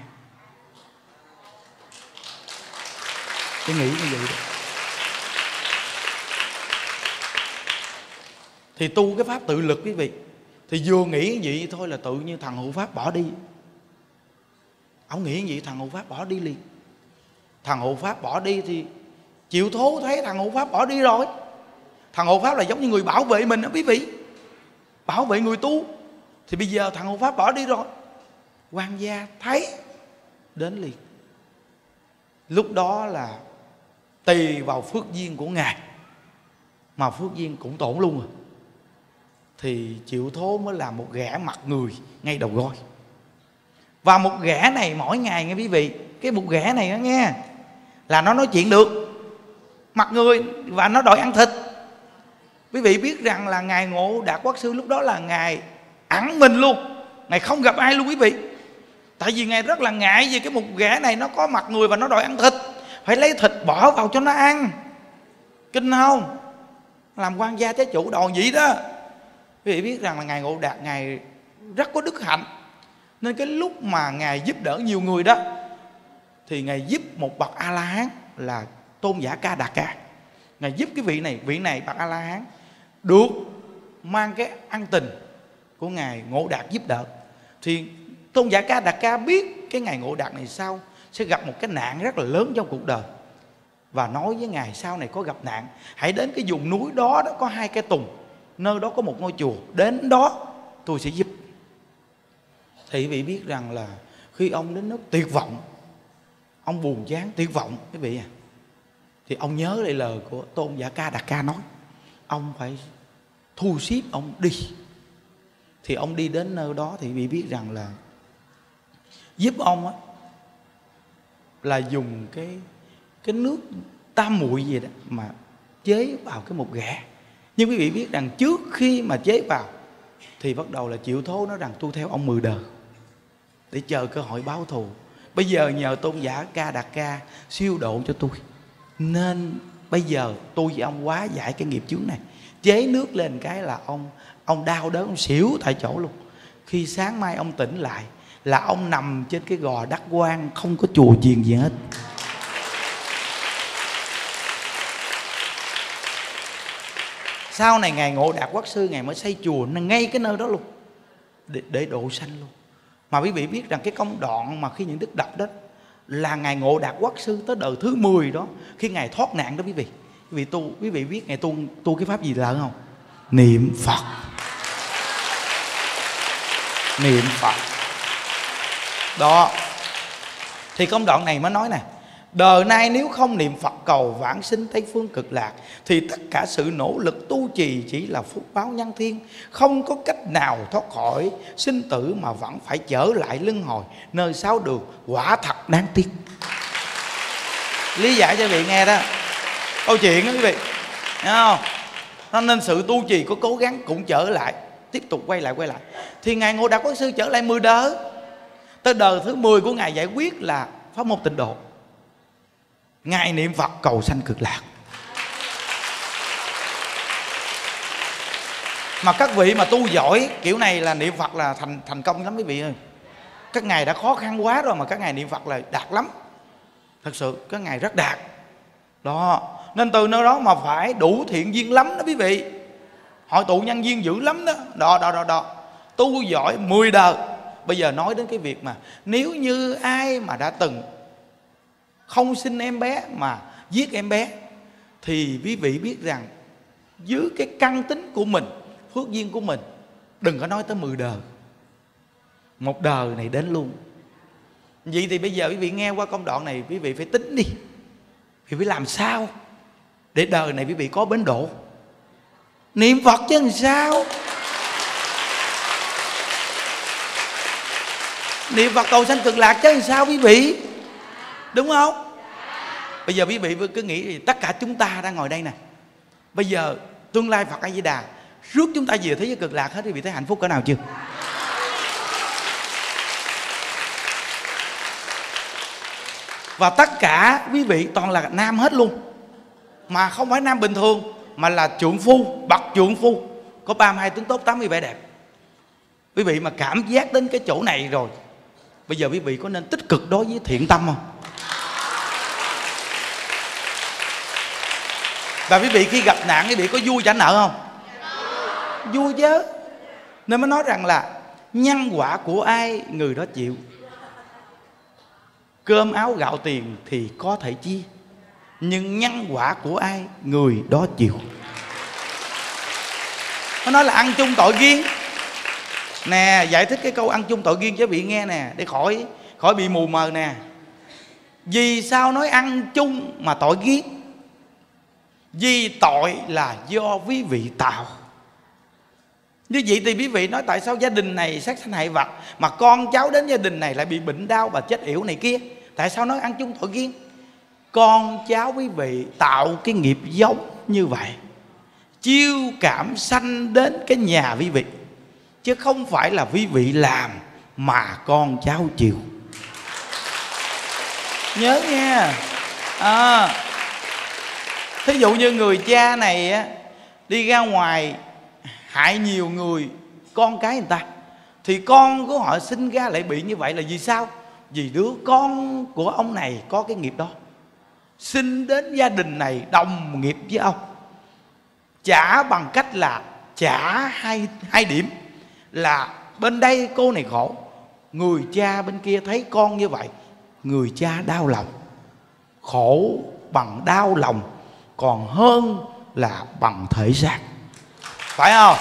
Tôi nghĩ như vậy đó. Thì tu cái pháp tự lực quý vị, thì vừa nghĩ vậy thôi là tự như thằng hộ pháp bỏ đi. Ông nghĩ vậy thằng hộ pháp bỏ đi liền. Thằng hộ pháp bỏ đi thì chịu thố thấy thằng hộ pháp bỏ đi rồi. Thằng hộ pháp là giống như người bảo vệ mình đó quý vị, bảo vệ người tu. Thì bây giờ thằng hộ pháp bỏ đi rồi, quan gia thấy đến liền. Lúc đó là tùy vào phước duyên của Ngài, mà phước duyên cũng tổn luôn rồi. Thì chịu thố mới làm một ghẻ mặt người ngay đầu gối. Và một ghẻ này mỗi ngày nghe quý vị, cái một ghẻ này đó nghe, là nó nói chuyện được mặt người và nó đòi ăn thịt. Quý vị biết rằng là Ngài Ngộ Đạt Quốc sư lúc đó là Ngài ẵn mình luôn, Ngài không gặp ai luôn quý vị. Tại vì Ngài rất là ngại vì cái một ghẻ này nó có mặt người và nó đòi ăn thịt, phải lấy thịt bỏ vào cho nó ăn. Kinh không? Làm quan gia trái chủ đòi vậy đó. Quý vị biết rằng là Ngài Ngộ Đạt Ngài rất có đức hạnh, nên cái lúc mà Ngài giúp đỡ nhiều người đó, thì Ngài giúp một bậc A-la-hán là Tôn giả Ca Đạt Ca. Ngài giúp cái vị này, vị này bậc A-la-hán được mang cái ân tình của Ngài Ngộ Đạt giúp đỡ. Thì Tôn giả Ca Đạt Ca biết cái Ngài Ngộ Đạt này sau sẽ gặp một cái nạn rất là lớn trong cuộc đời, và nói với Ngài sau này có gặp nạn, hãy đến cái vùng núi đó, đó có hai cái tùng, nơi đó có một ngôi chùa, đến đó tôi sẽ giúp. Thì quý vị biết rằng là khi ông đến nước tuyệt vọng, ông buồn chán tuyệt vọng quý vị à, thì ông nhớ lại lời của Tôn giả Ca Đạt Ca nói, ông phải thu xếp ông đi. Thì ông đi đến nơi đó thì quý vị biết rằng là giúp ông á, là dùng cái cái nước tam muội gì đó mà chế vào cái một ghẻ. Nhưng quý vị biết rằng trước khi mà chế vào thì bắt đầu là chịu thố nói rằng tôi theo ông mười đời để chờ cơ hội báo thù. Bây giờ nhờ Tôn giả Ca Đạt Ca siêu độ cho tôi, nên bây giờ tôi với ông hóa giải cái nghiệp chướng này. Chế nước lên cái là ông ông đau đớn, ông xỉu tại chỗ luôn. Khi sáng mai ông tỉnh lại là ông nằm trên cái gò đắc quan, không có chùa chiền gì hết. Sau này Ngài Ngộ Đạt Quốc sư Ngài mới xây chùa ngay cái nơi đó luôn, để, để độ sanh luôn. Mà quý vị biết rằng cái công đoạn mà khi những đức đọc đó là Ngài Ngộ Đạt Quốc sư tới đời thứ mười đó, khi Ngài thoát nạn đó quý vị. Quý vị tu, quý vị biết Ngài tu tu cái pháp gì lạ không? Niệm Phật. Niệm Phật. Đó. Thì công đoạn này mới nói nè: đời nay nếu không niệm Phật cầu vãng sinh Tây phương cực lạc, thì tất cả sự nỗ lực tu trì chỉ là phúc báo nhân thiên, không có cách nào thoát khỏi sinh tử mà vẫn phải trở lại luân hồi nơi sáu đường, quả thật đáng tiếc. Lý giải cho vị nghe đó, câu chuyện đó quý vị, thấy không? Nó nên sự tu trì có cố gắng cũng trở lại, tiếp tục quay lại quay lại. Thì Ngài Ngộ Đạt Quốc Sư trở lại mười đời. Tới đời thứ mười của Ngài giải quyết là pháp môn tịnh độ. Ngài niệm Phật cầu sanh cực lạc. Mà các vị mà tu giỏi kiểu này là niệm Phật là thành thành công lắm quý vị ơi. Các ngài đã khó khăn quá rồi mà các ngài niệm Phật là đạt lắm. Thật sự các ngài rất đạt. Đó, nên từ nơi đó mà phải đủ thiện duyên lắm đó quý vị. Hội tụ nhân duyên dữ lắm đó. Đó đó đó đó. Tu giỏi mười đời. Bây giờ nói đến cái việc mà nếu như ai mà đã từng không sinh em bé mà giết em bé, thì quý vị biết rằng dưới cái căn tính của mình, phước duyên của mình, đừng có nói tới mười đời, một đời này đến luôn. Vậy thì bây giờ quý vị nghe qua công đoạn này, quý vị phải tính đi, quý vị làm sao để đời này quý vị có bến độ. Niệm Phật chứ làm sao. Niệm Phật cầu sanh cực lạc chứ làm sao quý vị. Đúng không? Bây giờ quý vị cứ nghĩ tất cả chúng ta đang ngồi đây nè, bây giờ tương lai Phật A Di Đà rước chúng ta về thế giới cực lạc hết, quý vị thấy hạnh phúc cỡ nào chưa? Và tất cả quý vị toàn là nam hết luôn, mà không phải nam bình thường, mà là trượng phu, bậc trượng phu, có ba mươi hai tướng tốt, tám mươi vẻ đẹp. Quý vị mà cảm giác đến cái chỗ này rồi, bây giờ quý vị có nên tích cực đối với thiện tâm không? Và quý vị khi gặp nạn quý vị có vui trả nợ không? Vui chứ. Nên mới nói rằng là nhân quả của ai người đó chịu. Cơm áo gạo tiền thì có thể chia, nhưng nhân quả của ai người đó chịu. Nó nói là ăn chung tội duyên. Nè, giải thích cái câu ăn chung tội duyên cho vị nghe nè, để khỏi khỏi bị mù mờ nè. Vì sao nói ăn chung mà tội duyên? Vì tội là do quý vị tạo. Như vậy thì quý vị nói tại sao gia đình này sát sanh hại vật, mà con cháu đến gia đình này lại bị bệnh đau và chết yểu này kia? Tại sao nói ăn chung tội duyên? Con cháu quý vị tạo cái nghiệp giống như vậy, chiêu cảm sanh đến cái nhà quý vị, chứ không phải là quý vị làm mà con cháu chịu. Nhớ nha. À, thí dụ như người cha này á, đi ra ngoài hại nhiều người, con cái người ta, thì con của họ sinh ra lại bị như vậy là vì sao? Vì đứa con của ông này có cái nghiệp đó, sinh đến gia đình này đồng nghiệp với ông. Trả bằng cách là trả hai, hai điểm, là bên đây cô này khổ, người cha bên kia thấy con như vậy, người cha đau lòng. Khổ bằng đau lòng còn hơn là bằng thể xác, phải không?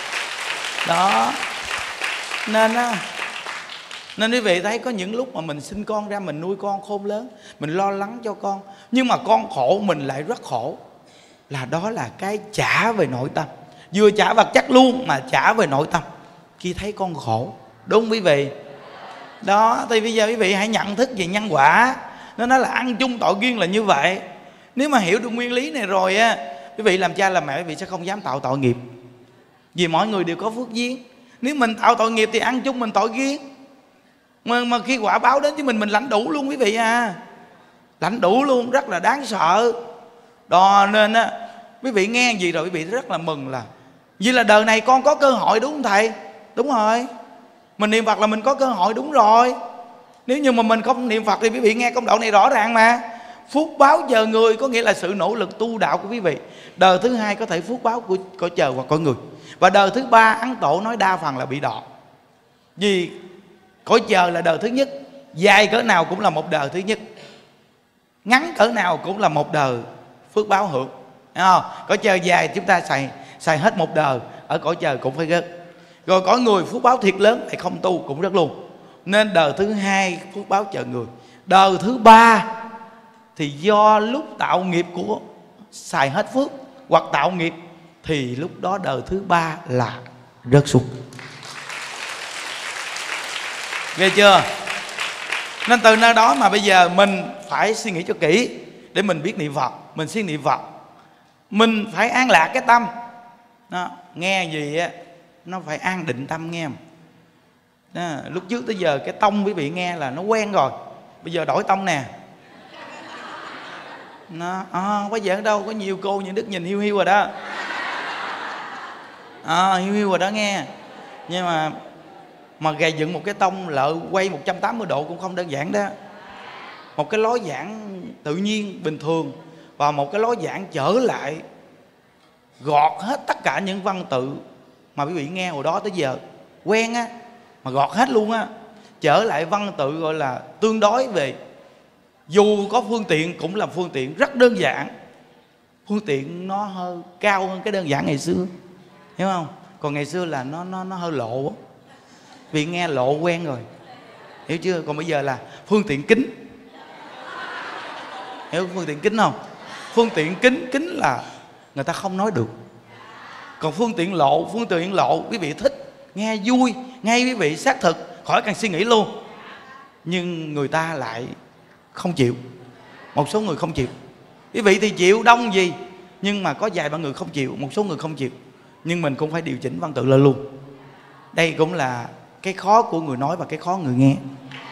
Đó. Nên á, nên quý vị thấy có những lúc mà mình sinh con ra, mình nuôi con khôn lớn, mình lo lắng cho con, nhưng mà con khổ mình lại rất khổ. Là đó là cái trả về nội tâm, vừa trả vật chất luôn mà trả về nội tâm khi thấy con khổ. Đúng quý vị? Đó, thì bây giờ quý vị hãy nhận thức về nhân quả. Nó nói là ăn chung tội duyên là như vậy. Nếu mà hiểu được nguyên lý này rồi á, quý vị làm cha làm mẹ quý vị sẽ không dám tạo tội nghiệp, vì mọi người đều có phước duyên. Nếu mình tạo tội nghiệp thì ăn chung mình tội duyên, mà, mà khi quả báo đến với mình, mình lãnh đủ luôn quý vị à. Lãnh đủ luôn, rất là đáng sợ. Đó, nên á, quý vị nghe gì rồi quý vị rất là mừng, là vì là đời này con có cơ hội, đúng không thầy? Đúng rồi. Mình niệm Phật là mình có cơ hội, đúng rồi. Nếu như mà mình không niệm Phật thì quý vị nghe công đoạn này rõ ràng mà. Phúc báo chờ người có nghĩa là sự nỗ lực tu đạo của quý vị. Đời thứ hai có thể phúc báo của cõi trời hoặc cõi người. Và đời thứ ba Ấn Tổ nói đa phần là bị đọt. Vì cõi trời là đời thứ nhất, dài cỡ nào cũng là một đời thứ nhất, ngắn cỡ nào cũng là một đời phước báo hưởng. Thấy không? Cõi trời dài chúng ta xài xài hết một đời ở cõi trời cũng phải gớt. Rồi cõi người phước báo thiệt lớn lại không tu cũng rất luôn. Nên đời thứ hai phước báo chờ người, Đời thứ ba thì do lúc tạo nghiệp của xài hết phước hoặc tạo nghiệp, thì lúc đó đời thứ ba là rớt xuống. Ghê chưa? Nên từ nơi đó mà bây giờ mình phải suy nghĩ cho kỹ để mình biết niệm Phật. Mình siêng niệm Phật, mình phải an lạc cái tâm đó. Nghe gì á nó phải an định tâm, nghe không? Đó. Lúc trước tới giờ cái tông quý vị nghe là nó quen rồi, bây giờ đổi tông nè. Nó à, không có giỡn đâu, có nhiều cô những đức nhìn hiu hiu rồi đó. À, hiu hiu rồi đó nghe. Nhưng mà mà gầy dựng một cái tông lợ quay một trăm tám mươi độ cũng không đơn giản đó. Một cái lối giảng tự nhiên bình thường và một cái lối giảng trở lại gọt hết tất cả những văn tự mà quý vị nghe hồi đó tới giờ quen á, mà gọt hết luôn á, trở lại văn tự gọi là tương đối về, dù có phương tiện cũng là phương tiện rất đơn giản, phương tiện nó hơi cao hơn cái đơn giản ngày xưa, hiểu không? Còn ngày xưa là nó nó nó hơi lộ, vì nghe lộ quen rồi, hiểu chưa? Còn bây giờ là phương tiện kính, hiểu phương tiện kính không? Phương tiện kính kính là người ta không nói được. Còn phương tiện lộ, phương tiện lộ quý vị thích nghe vui, ngay quý vị xác thực khỏi cần suy nghĩ luôn. Nhưng người ta lại không chịu. Một số người không chịu. Quý vị thì chịu đông gì, nhưng mà có vài ba người không chịu, một số người không chịu. Nhưng mình cũng phải điều chỉnh văn tự lên luôn. Đây cũng là cái khó của người nói và cái khó người nghe.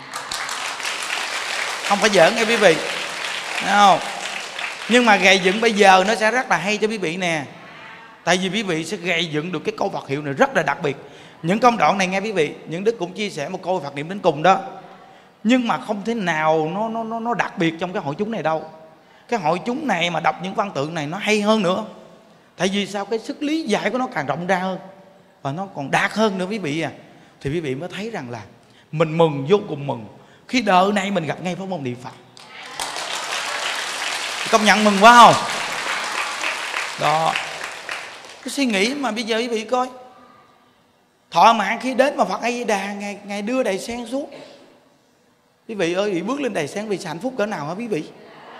Không phải giỡn nghe quý vị, thấy không? Nhưng mà gầy dựng bây giờ nó sẽ rất là hay cho quý vị nè. Tại vì quý vị sẽ gầy dựng được cái câu Phật hiệu này rất là đặc biệt. Những công đoạn này nghe quý vị, những đức cũng chia sẻ một câu Phật niệm đến cùng đó. Nhưng mà không thể nào nó nó nó nó đặc biệt trong cái hội chúng này đâu. Cái hội chúng này mà đọc những văn tự này nó hay hơn nữa. Tại vì sao? Cái sức lý giải của nó càng rộng ra hơn và nó còn đạt hơn nữa quý vị à. Thì quý vị mới thấy rằng là mình mừng, vô cùng mừng khi đời này mình gặp ngay pháp môn niệm Phật. Công nhận mừng quá không? Đó. Cái suy nghĩ mà bây giờ quý vị coi, thọ mạng khi đến mà Phật A Di Đà ngài, ngài đưa đầy sen xuống. Quý vị ơi, quý vị bước lên đầy sen vì hạnh phúc cỡ nào hả quý vị?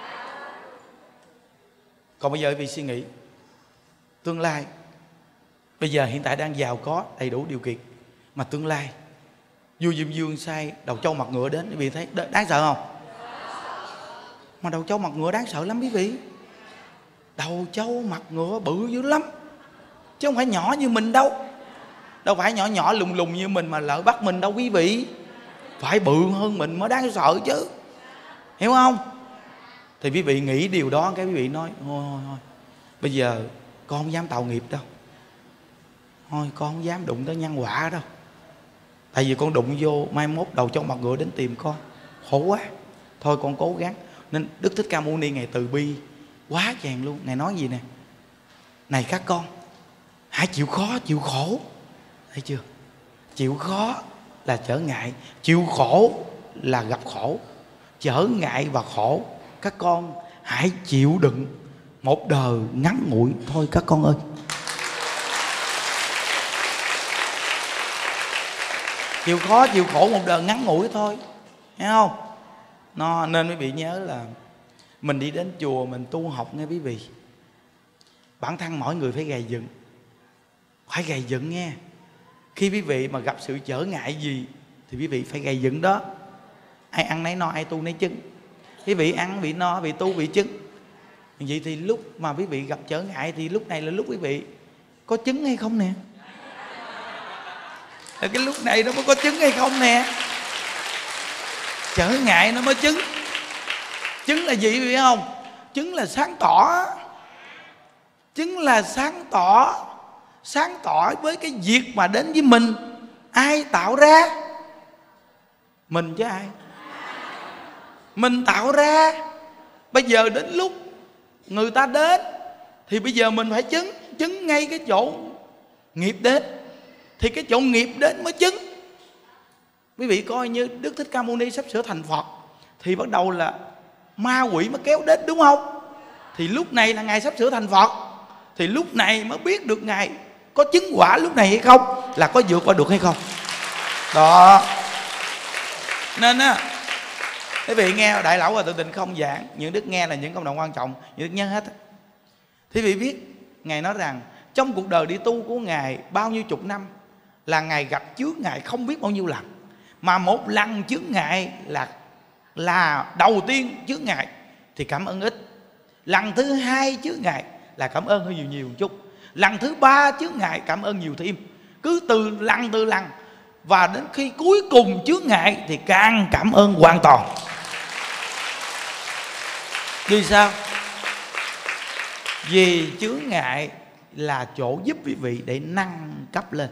Còn bây giờ quý vị suy nghĩ tương lai. Bây giờ hiện tại đang giàu có đầy đủ điều kiện, mà tương lai vua Diêm Vương sai đầu trâu mặt ngựa đến, quý vị thấy đáng sợ không? Mà đầu trâu mặt ngựa đáng sợ lắm quý vị. Đầu trâu mặt ngựa bự dữ lắm, chứ không phải nhỏ như mình đâu. Đâu phải nhỏ nhỏ lùng lùng như mình mà lỡ bắt mình đâu quý vị. Phải bự hơn mình mới đáng sợ chứ, hiểu không? Thì quý vị nghĩ điều đó, cái quý vị nói thôi thôi thôi, bây giờ con không dám tạo nghiệp đâu, thôi con không dám đụng tới nhân quả đâu. Tại vì con đụng vô mai mốt đầu trâu mặt ngựa đến tìm con, khổ quá. Thôi con cố gắng. Nên Đức Thích Ca Mâu Ni ngài từ bi quá chàng luôn. Ngài nói gì nè: này các con, hãy chịu khó chịu khổ. Thấy chưa? Chịu khó là trở ngại, chịu khổ là gặp khổ. Trở ngại và khổ các con hãy chịu đựng, một đời ngắn ngủi thôi các con ơi. Chịu khó chịu khổ một đời ngắn ngủi thôi, thấy không? Nó, nên quý vị nhớ là mình đi đến chùa mình tu học nghe quý vị, bản thân mỗi người phải gầy dựng, phải gầy dựng nghe. Khi quý vị mà gặp sự trở ngại gì thì quý vị phải gầy dựng đó. Ai ăn nấy no, ai tu nấy chứng. Quý vị ăn bị no, bị tu bị chứng. Vậy thì lúc mà quý vị gặp trở ngại thì lúc này là lúc quý vị có chứng hay không nè? Là cái lúc này nó mới có chứng hay không nè? Trở ngại nó mới chứng. Chứng là gì biết không? Chứng là sáng tỏ. Chứng là sáng tỏ. Sáng tỏ với cái việc mà đến với mình. Ai tạo ra? Mình chứ ai? Mình tạo ra. Bây giờ đến lúc người ta đến thì bây giờ mình phải chứng. Chứng ngay cái chỗ nghiệp đến, thì cái chỗ nghiệp đến mới chứng. Quý vị coi như Đức Thích Ca Mâu Ni sắp sửa thành Phật thì bắt đầu là ma quỷ mới kéo đến, đúng không? Thì lúc này là Ngài sắp sửa thành Phật, thì lúc này mới biết được Ngài có chứng quả lúc này hay không, là có vượt qua được hay không. Đó. Nên á, Quý vị nghe Đại Lão Hòa Thượng Tịnh Không giảng, những đức nghe là những công đoạn quan trọng, những đức nhớ hết. Quý vị biết Ngài nói rằng trong cuộc đời đi tu của Ngài bao nhiêu chục năm là Ngài gặp chướng ngại không biết bao nhiêu lần, mà một lần chướng ngại là là đầu tiên chướng ngại thì cảm ơn ít, lần thứ hai chướng ngại là cảm ơn hơi nhiều nhiều một chút, lần thứ ba chướng ngại cảm ơn nhiều thêm, cứ từ lần từ lần, và đến khi cuối cùng chướng ngại thì càng cảm ơn hoàn toàn. Vì sao? Vì chướng ngại là chỗ giúp quý vị để nâng cấp lên,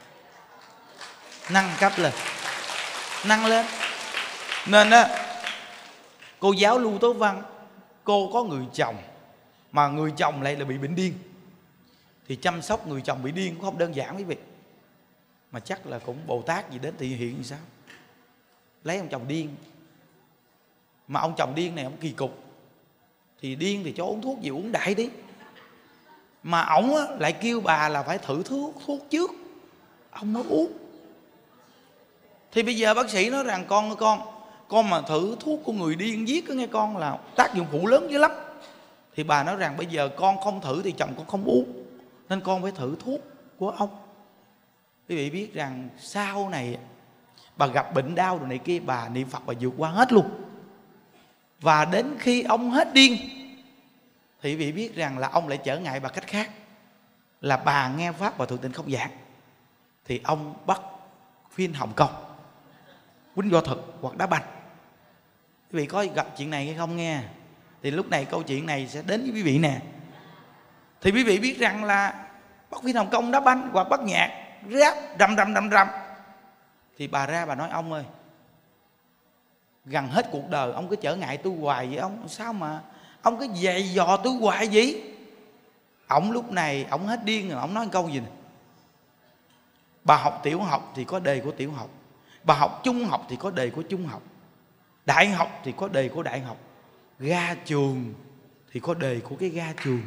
nâng cấp lên, nâng lên. Nên á, cô giáo Lưu Tố Văn, cô có người chồng mà người chồng lại là bị bệnh điên, thì chăm sóc người chồng bị điên cũng không đơn giản quý vị. Mà chắc là cũng Bồ Tát gì đến thị hiện như sao, lấy ông chồng điên. Mà ông chồng điên này ông kỳ cục, thì điên thì cho uống thuốc gì uống đại đi, mà ổng lại kêu bà là phải thử thuốc thuốc trước ông mới uống. Thì bây giờ bác sĩ nói rằng con con con mà thử thuốc của người điên giết có nghe con là tác dụng phụ lớn dữ lắm. Thì bà nói rằng bây giờ con không thử thì chồng con không uống, nên con phải thử thuốc của ông. Quý vị biết rằng sau này bà gặp bệnh đau rồi này kia, bà niệm Phật bà vượt qua hết luôn. Và đến khi ông hết điên thì quý vị biết rằng là ông lại trở ngại bằng cách khác, là bà nghe Pháp Hòa Thượng Tịnh Không giảng thì ông bắt phim Hồng Kông quýnh võ thực hoặc đá banh. Quý vị có gặp chuyện này hay không nghe? Thì lúc này câu chuyện này sẽ đến với quý vị nè. Thì quý vị biết rằng là bắt phim Hồng Kông đá banh hoặc bắt nhạc rap rầm rầm rầm rầm, thì bà ra bà nói ông ơi, gần hết cuộc đời ông cứ trở ngại tôi hoài vậy ông, sao mà ông cứ dày dò tôi hoài vậy? Ông lúc này ông hết điên rồi, ông nói câu gì nè: bà học tiểu học thì có đề của tiểu học, bà học trung học thì có đề của trung học, đại học thì có đề của đại học, ra trường thì có đề của cái ra trường.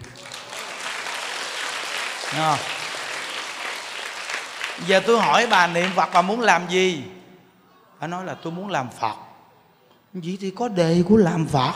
Nghe không? Giờ tôi hỏi bà niệm Phật bà muốn làm gì? Bà nói là tôi muốn làm Phật. Vậy thì có đề của làm Phật.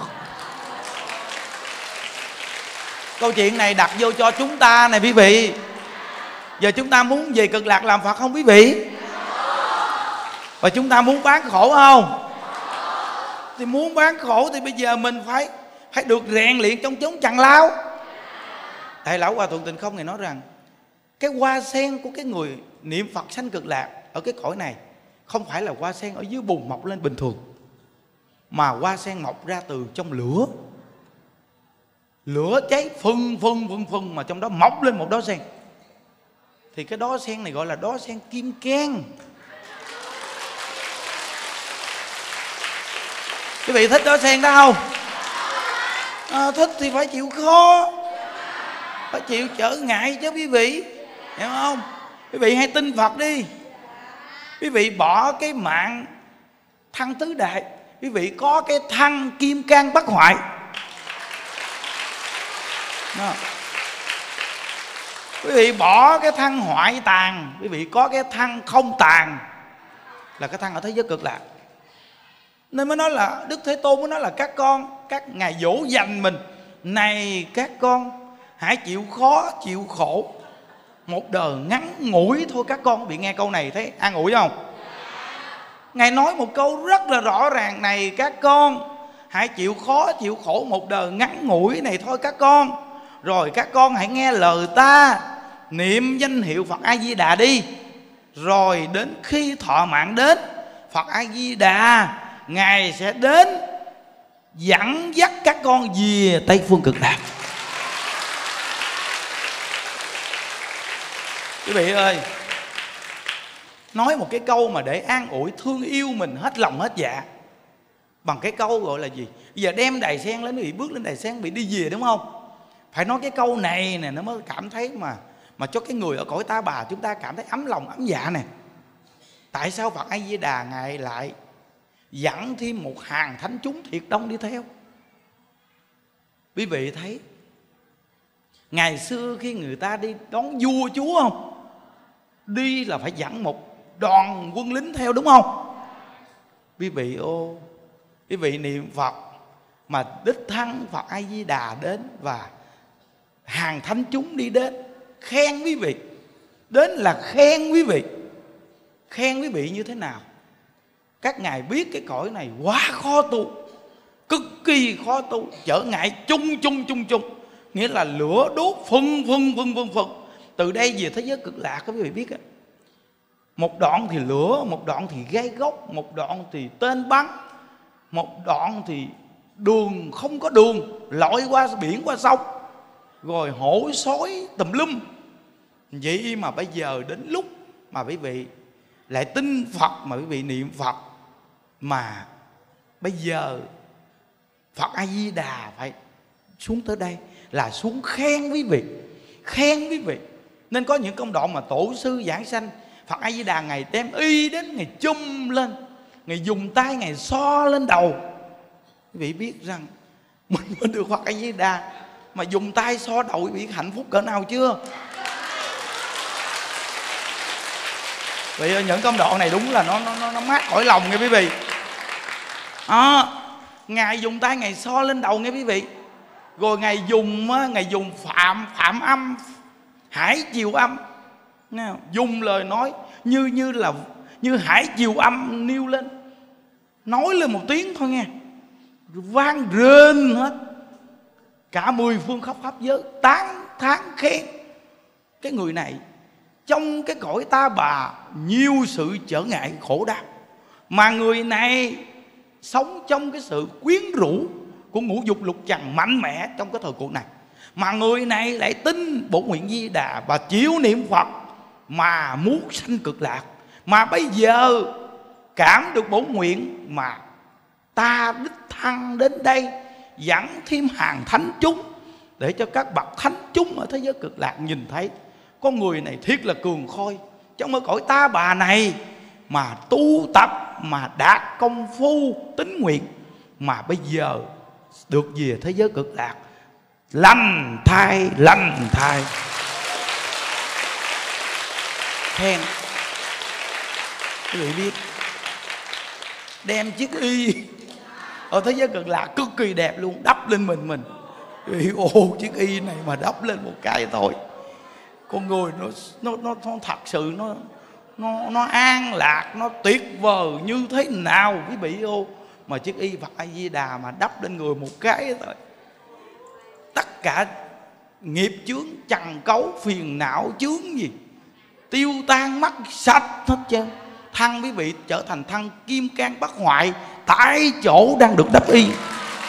Câu chuyện này đặt vô cho chúng ta này quý vị. Giờ chúng ta muốn về Cực Lạc làm Phật không quý vị? Và chúng ta muốn bán khổ không? Thì muốn bán khổ thì bây giờ mình phải phải được rèn luyện trong chốn chằn lao. Đại Lão Hòa Thượng Tịnh Không Ngài nói rằng cái hoa sen của cái người niệm Phật sanh Cực Lạc ở cái cõi này không phải là hoa sen ở dưới bùn mọc lên bình thường, mà hoa sen mọc ra từ trong lửa. Lửa cháy phừng phừng phừng phừng mà trong đó mọc lên một đóa sen. Thì cái đóa sen này gọi là đóa sen kim cang. Quý vị thích đóa sen đó không? À, thích thì phải chịu khó, phải chịu trở ngại chứ quý vị, hiểu không? Quý vị hãy tin Phật đi. Quý vị bỏ cái mạng thăng tứ đại, quý vị có cái thăng kim cang bất hoại. Đó. Quý vị bỏ cái thăng hoại tàn, quý vị có cái thăng không tàn, là cái thăng ở thế giới Cực Lạc. Nên mới nói là Đức Thế Tôn mới nói là các con, các ngài dỗ dành mình: này các con, hãy chịu khó chịu khổ, một đời ngắn ngủi thôi. Các con bị nghe câu này thấy an ủi không? Ngài nói một câu rất là rõ ràng: này các con, hãy chịu khó chịu khổ, một đời ngắn ngủi này thôi các con. Rồi các con hãy nghe lời ta, niệm danh hiệu Phật A Di Đà đi. Rồi đến khi thọ mạng đến, Phật A Di Đà Ngài sẽ đến dẫn dắt các con về Tây Phương Cực Lạc. Quý vị ơi, nói một cái câu mà để an ủi thương yêu mình hết lòng hết dạ, bằng cái câu gọi là gì? Bây giờ đem đài sen lên, quý vị bước lên đài sen bị đi về đúng không? Phải nói cái câu này nè, nó mới cảm thấy mà mà cho cái người ở cõi ta bà chúng ta cảm thấy ấm lòng ấm dạ nè. Tại sao Phật A Di Đà Ngài lại dẫn thêm một hàng thánh chúng thiệt đông đi theo? Quý vị thấy ngày xưa khi người ta đi đón vua chúa không, đi là phải dẫn một đoàn quân lính theo đúng không? Quý vị ô, Quý vị niệm Phật mà đích thân Phật A Di Đà đến và hàng thánh chúng đi đến khen quý vị, đến là khen quý vị. Khen quý vị như thế nào? Các ngài biết cái cõi này quá khó tu, cực kỳ khó tu, trở ngại chung chung chung chung, nghĩa là lửa đốt phân phân phân phân phân. Từ đây về thế giới cực lạc, các quý vị biết á, một đoạn thì lửa, một đoạn thì gai góc, một đoạn thì tên bắn, một đoạn thì đường không có đường, lội qua biển qua sông, rồi hổ sói tùm lum. Vậy mà bây giờ đến lúc mà quý vị lại tin Phật, mà quý vị niệm Phật, mà bây giờ Phật A Di Đà phải xuống tới đây là xuống khen quý vị, khen quý vị. Nên có những công đoạn mà tổ sư giảng sanh Phật A Di Đà ngài đem y đến, ngài chum lên, ngài dùng tay ngài so lên đầu. Quý vị biết rằng mình mới được Phật A Di Đà mà dùng tay so đầu, quý vị hạnh phúc cỡ nào chưa? Vì những công đoạn này đúng là nó nó nó mát cõi lòng nghe quý vị. À, ngài dùng tay ngài so lên đầu nghe quý vị. Rồi ngài dùng ngài dùng phạm phạm âm, hải chiều âm, dùng lời nói như như là như hải chiều âm nêu lên, nói lên một tiếng thôi nghe, vang rền hết, cả mười phương khắp pháp giới tán thán khen. Cái người này trong cái cõi ta bà nhiều sự trở ngại khổ đau, mà người này sống trong cái sự quyến rũ của ngũ dục lục trần mạnh mẽ trong cái thời cuộc này, mà người này lại tin bổn nguyện Di Đà và chịu niệm Phật mà muốn sanh cực lạc. Mà bây giờ cảm được bổn nguyện mà ta đích thân đến đây dẫn thêm hàng thánh chúng, để cho các bậc thánh chúng ở thế giới cực lạc nhìn thấy con người này thiết là cường khôi trong ở cõi ta bà này, mà tu tập mà đạt công phu tín nguyện, mà bây giờ được về thế giới cực lạc lành thai lành thai. Khen. Quý vị biết đem chiếc y ở thế giới cực lạc cực kỳ đẹp luôn đắp lên mình mình. Quý vị, ô chiếc y này mà đắp lên một cái thôi, con người nó nó nó, nó thật sự nó nó nó an lạc, nó tuyệt vời như thế nào quý vị ô. Mà chiếc y Phật A Di Đà mà đắp lên người một cái thôi, tất cả nghiệp chướng trần cấu phiền não chướng gì tiêu tan mất sạch hết trơn. Thân quý vị trở thành thân kim cang bất hoại tại chỗ đang được đắp y.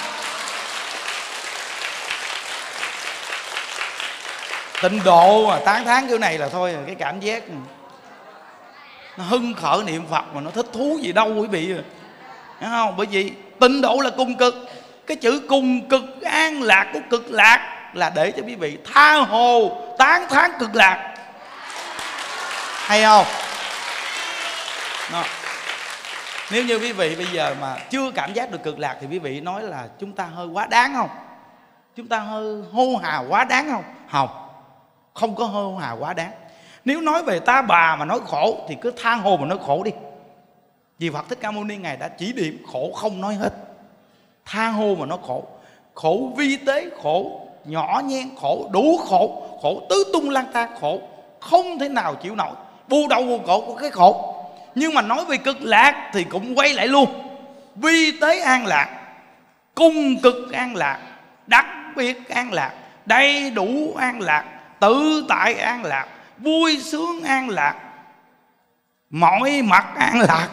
Tịnh độ mà tán thán kiểu này là thôi, cái cảm giác nó hưng khởi niệm Phật mà nó thích thú gì đâu quý vị, hiểu không? Bởi vì tịnh độ là cùng cực. Cái chữ cùng cực an lạc của cực lạc là để cho quý vị tha hồ tán thán cực lạc, hay không? Đó. Nếu như quý vị bây giờ mà chưa cảm giác được cực lạc thì quý vị nói là chúng ta hơi quá đáng không? Chúng ta hơi hô hào quá đáng không? Không, không có hô hào quá đáng. Nếu nói về ta bà mà nói khổ thì cứ tha hồ mà nói khổ đi. Vì Phật Thích Ca Mâu Ni Ngài đã chỉ điểm khổ không nói hết, tha hồ mà nói khổ. Khổ vi tế, khổ nhỏ nhen, khổ đủ khổ, khổ tứ tung lang thang, khổ không thể nào chịu nổi, bu đầu bu cổ của cái khổ. Nhưng mà nói về cực lạc thì cũng quay lại luôn, vi tế an lạc, cùng cực an lạc, đặc biệt an lạc, đầy đủ an lạc, tự tại an lạc, vui sướng an lạc, mọi mặt an lạc.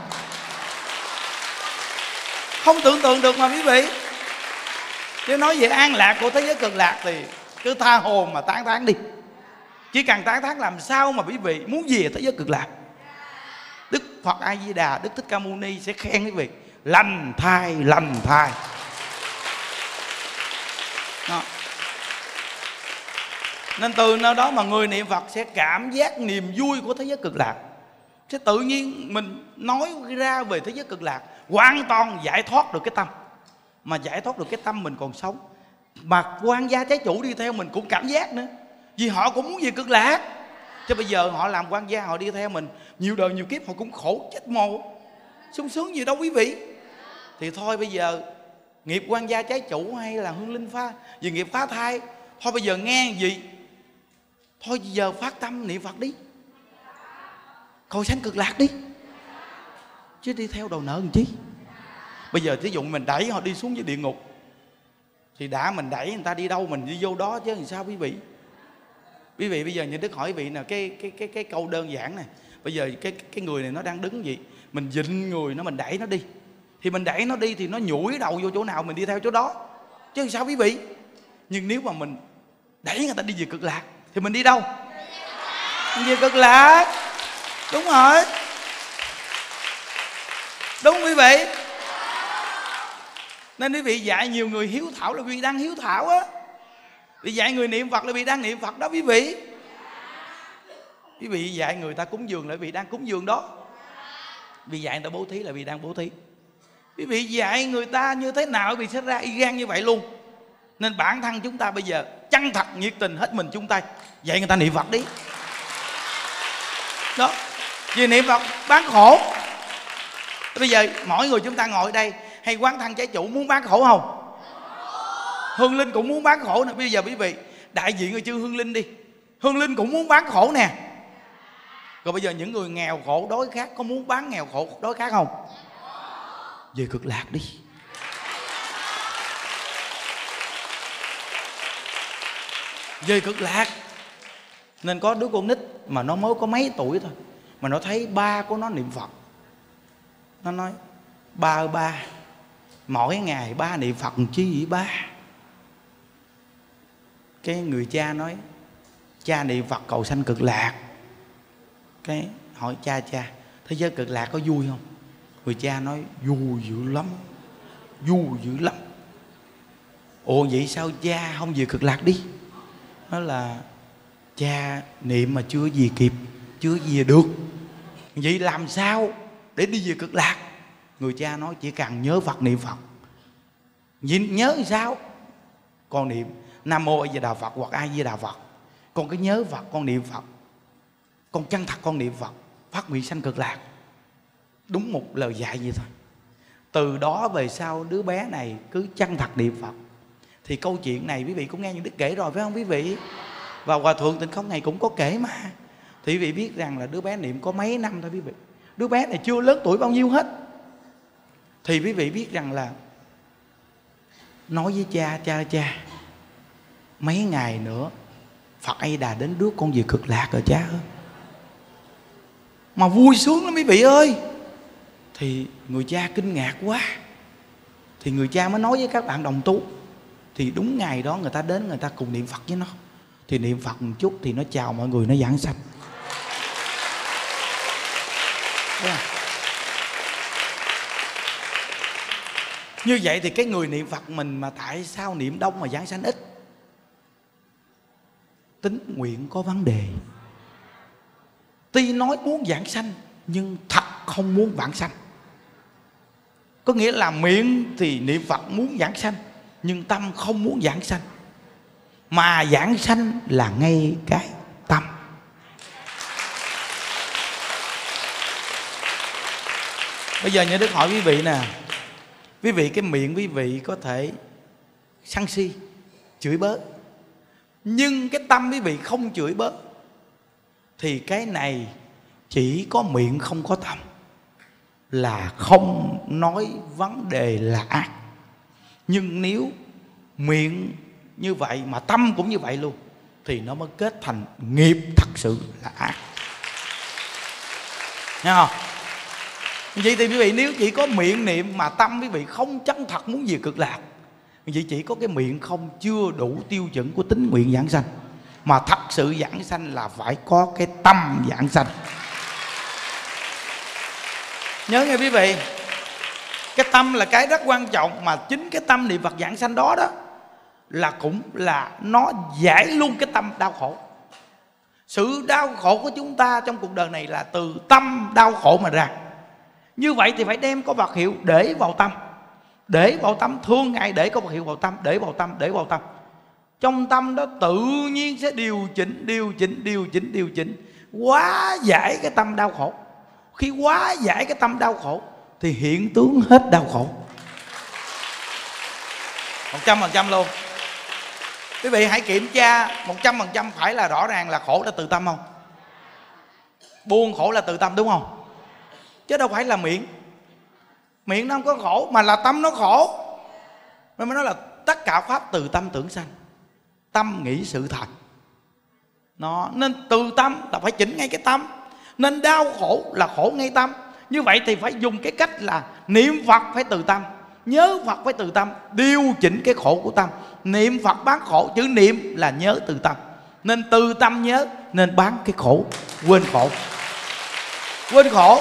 Không tưởng tượng được mà quý vị. Nếu nói về an lạc của thế giới cực lạc thì cứ tha hồ mà tán thán đi. Chỉ cần tán thán làm sao mà quý vị muốn về thế giới cực lạc. Đức Phật A Di Đà, Đức Thích Ca Mâu Ni sẽ khen quý vị lành thai lành thai. Đó. Nên từ nơi đó mà người niệm Phật sẽ cảm giác niềm vui của thế giới cực lạc. Sẽ tự nhiên mình nói ra về thế giới cực lạc, hoàn toàn giải thoát được cái tâm. Mà giải thoát được cái tâm mình còn sống, mà quan gia trái chủ đi theo mình cũng cảm giác nữa. Vì họ cũng muốn về cực lạc. Chứ bây giờ họ làm quan gia, họ đi theo mình nhiều đời nhiều kiếp, họ cũng khổ chết mồ, sung sướng gì đâu quý vị. thì thôi bây giờ nghiệp quan gia trái chủ hay là hương linh pha vì nghiệp phá thai, thôi bây giờ nghe gì, thôi bây giờ phát tâm niệm Phật đi, cầu sanh cực lạc đi, chứ đi theo đầu nợ làm chi. Bây giờ thí dụ mình đẩy họ đi xuống dưới địa ngục thì đã mình đẩy người ta đi đâu mình đi vô đó chứ làm sao quý vị. Quý vị bây giờ như Đức hỏi quý vị nè, cái cái cái cái câu đơn giản này, bây giờ cái cái người này nó đang đứng gì, mình dịnh người nó, mình đẩy nó đi, thì mình đẩy nó đi thì nó nhủi đầu vô chỗ nào mình đi theo chỗ đó chứ làm sao quý vị. Nhưng nếu mà mình đẩy người ta đi về cực lạc thì mình đi đâu? Về cực lạc. Đúng rồi, đúng quý vị. Nên quý vị dạy nhiều người hiếu thảo là vì đang hiếu thảo á, vì dạy người niệm Phật là vì đang niệm Phật đó quý vị. Quý vị dạy người ta cúng dường là vì đang cúng dường đó, vì dạy người ta bố thí là vì đang bố thí. Quý vị dạy người ta như thế nào quý vị sẽ ra y gan như vậy luôn. Nên bản thân chúng ta bây giờ chân thật nhiệt tình hết mình chung tay dạy người ta niệm Phật đi đó. Vì niệm Phật bán khổ. Bây giờ mỗi người chúng ta ngồi đây hay quán thân trái chủ muốn bán khổ không? Hương linh cũng muốn bán khổ nè. Bây giờ quý vị đại diện người chư hương linh đi, hương linh cũng muốn bán khổ nè. Rồi bây giờ những người nghèo khổ đói khát có muốn bán nghèo khổ đói khát không? Về cực lạc đi. Về cực lạc. Nên có đứa con nít mà nó mới có mấy tuổi thôi mà nó thấy ba của nó niệm Phật, nó nói ba ơi ba, mỗi ngày ba niệm Phật chi vậy ba? Cái người cha nói cha niệm Phật cầu sanh cực lạc. Cái hỏi cha cha thế giới cực lạc có vui không? Người cha nói vui dữ lắm, vui dữ lắm. Ồ vậy sao cha không về cực lạc đi? Nó là cha niệm mà chưa về kịp, chưa về được. Vậy làm sao để đi về cực lạc? Người cha nói chỉ cần nhớ Phật niệm Phật. Vậy nhớ làm sao? Con niệm Nam Mô A Di Đà Phật hoặc A Di Đà Phật, con cứ nhớ Phật, con niệm Phật, con chân thật con niệm Phật, phát nguyện sanh cực lạc. Đúng một lời dạy vậy thôi. Từ đó về sau đứa bé này cứ chân thật niệm Phật. Thì câu chuyện này quý vị cũng nghe những Đức kể rồi phải không quý vị? Và Hòa Thượng Tịnh Không Ngày cũng có kể mà. Thì quý vị biết rằng là đứa bé niệm có mấy năm thôi quý vị. Đứa bé này chưa lớn tuổi bao nhiêu hết. Thì quý vị biết rằng là nói với cha, cha cha mấy ngày nữa Phật A Di Đà đến rước con về cực lạc rồi cha ơi. Mà vui sướng lắm quý vị ơi. Thì người cha kinh ngạc quá. Thì người cha mới nói với các bạn đồng tu. Thì đúng ngày đó người ta đến, người ta cùng niệm Phật với nó. Thì niệm Phật một chút thì nó chào mọi người, nó giảng sanh. Như vậy thì cái người niệm Phật mình mà tại sao niệm đông mà giảng sanh ít? Tính nguyện có vấn đề. Tuy nói muốn giảng sanh nhưng thật không muốn vãng sanh. Có nghĩa là miệng thì niệm Phật muốn giảng sanh nhưng tâm không muốn giảng sanh. Mà giảng sanh là ngay cái tâm. Bây giờ như Đức hỏi quý vị nè, quý vị cái miệng quý vị có thể sân si, chửi bới, nhưng cái tâm quý vị không chửi bới, thì cái này chỉ có miệng không có tâm, là không nói vấn đề là ác. Nhưng nếu miệng như vậy mà tâm cũng như vậy luôn thì nó mới kết thành nghiệp thật sự là ác. Nghe không? Vậy thì quý vị nếu chỉ có miệng niệm mà tâm quý vị không chân thật muốn về cực lạc, vậy chỉ có cái miệng không chưa đủ tiêu chuẩn của tín nguyện giảng sanh. Mà thật sự giảng sanh là phải có cái tâm giảng sanh. Nhớ nghe quý vị, cái tâm là cái rất quan trọng. Mà chính cái tâm niệm Phật giảng sanh đó đó là cũng là nó giải luôn cái tâm đau khổ. Sự đau khổ của chúng ta trong cuộc đời này là từ tâm đau khổ mà ra. Như vậy thì phải đem có vật hiệu để vào tâm. Để vào tâm, thương Ngài để có vật hiệu vào tâm. Để vào tâm, để vào tâm. Trong tâm đó tự nhiên sẽ điều chỉnh, điều chỉnh, điều chỉnh, điều chỉnh, hóa giải cái tâm đau khổ. Khi hóa giải cái tâm đau khổ thì hiện tướng hết đau khổ. Một trăm phần trăm luôn. Quý vị hãy kiểm tra một trăm phần trăm phải là rõ ràng là khổ là từ tâm không? Buồn khổ là từ tâm đúng không? Chứ đâu phải là miệng. Miệng nó không có khổ mà là tâm nó khổ. Nên mới nói là tất cả pháp từ tâm tưởng sanh. Tâm nghĩ sự thành. Nó nên từ tâm là phải chỉnh ngay cái tâm. Nên đau khổ là khổ ngay tâm. Như vậy thì phải dùng cái cách là niệm Phật phải từ tâm, nhớ Phật phải từ tâm, điều chỉnh cái khổ của tâm. Niệm Phật bán khổ, chữ niệm là nhớ từ tâm. Nên từ tâm nhớ, nên bán cái khổ, quên khổ. Quên khổ.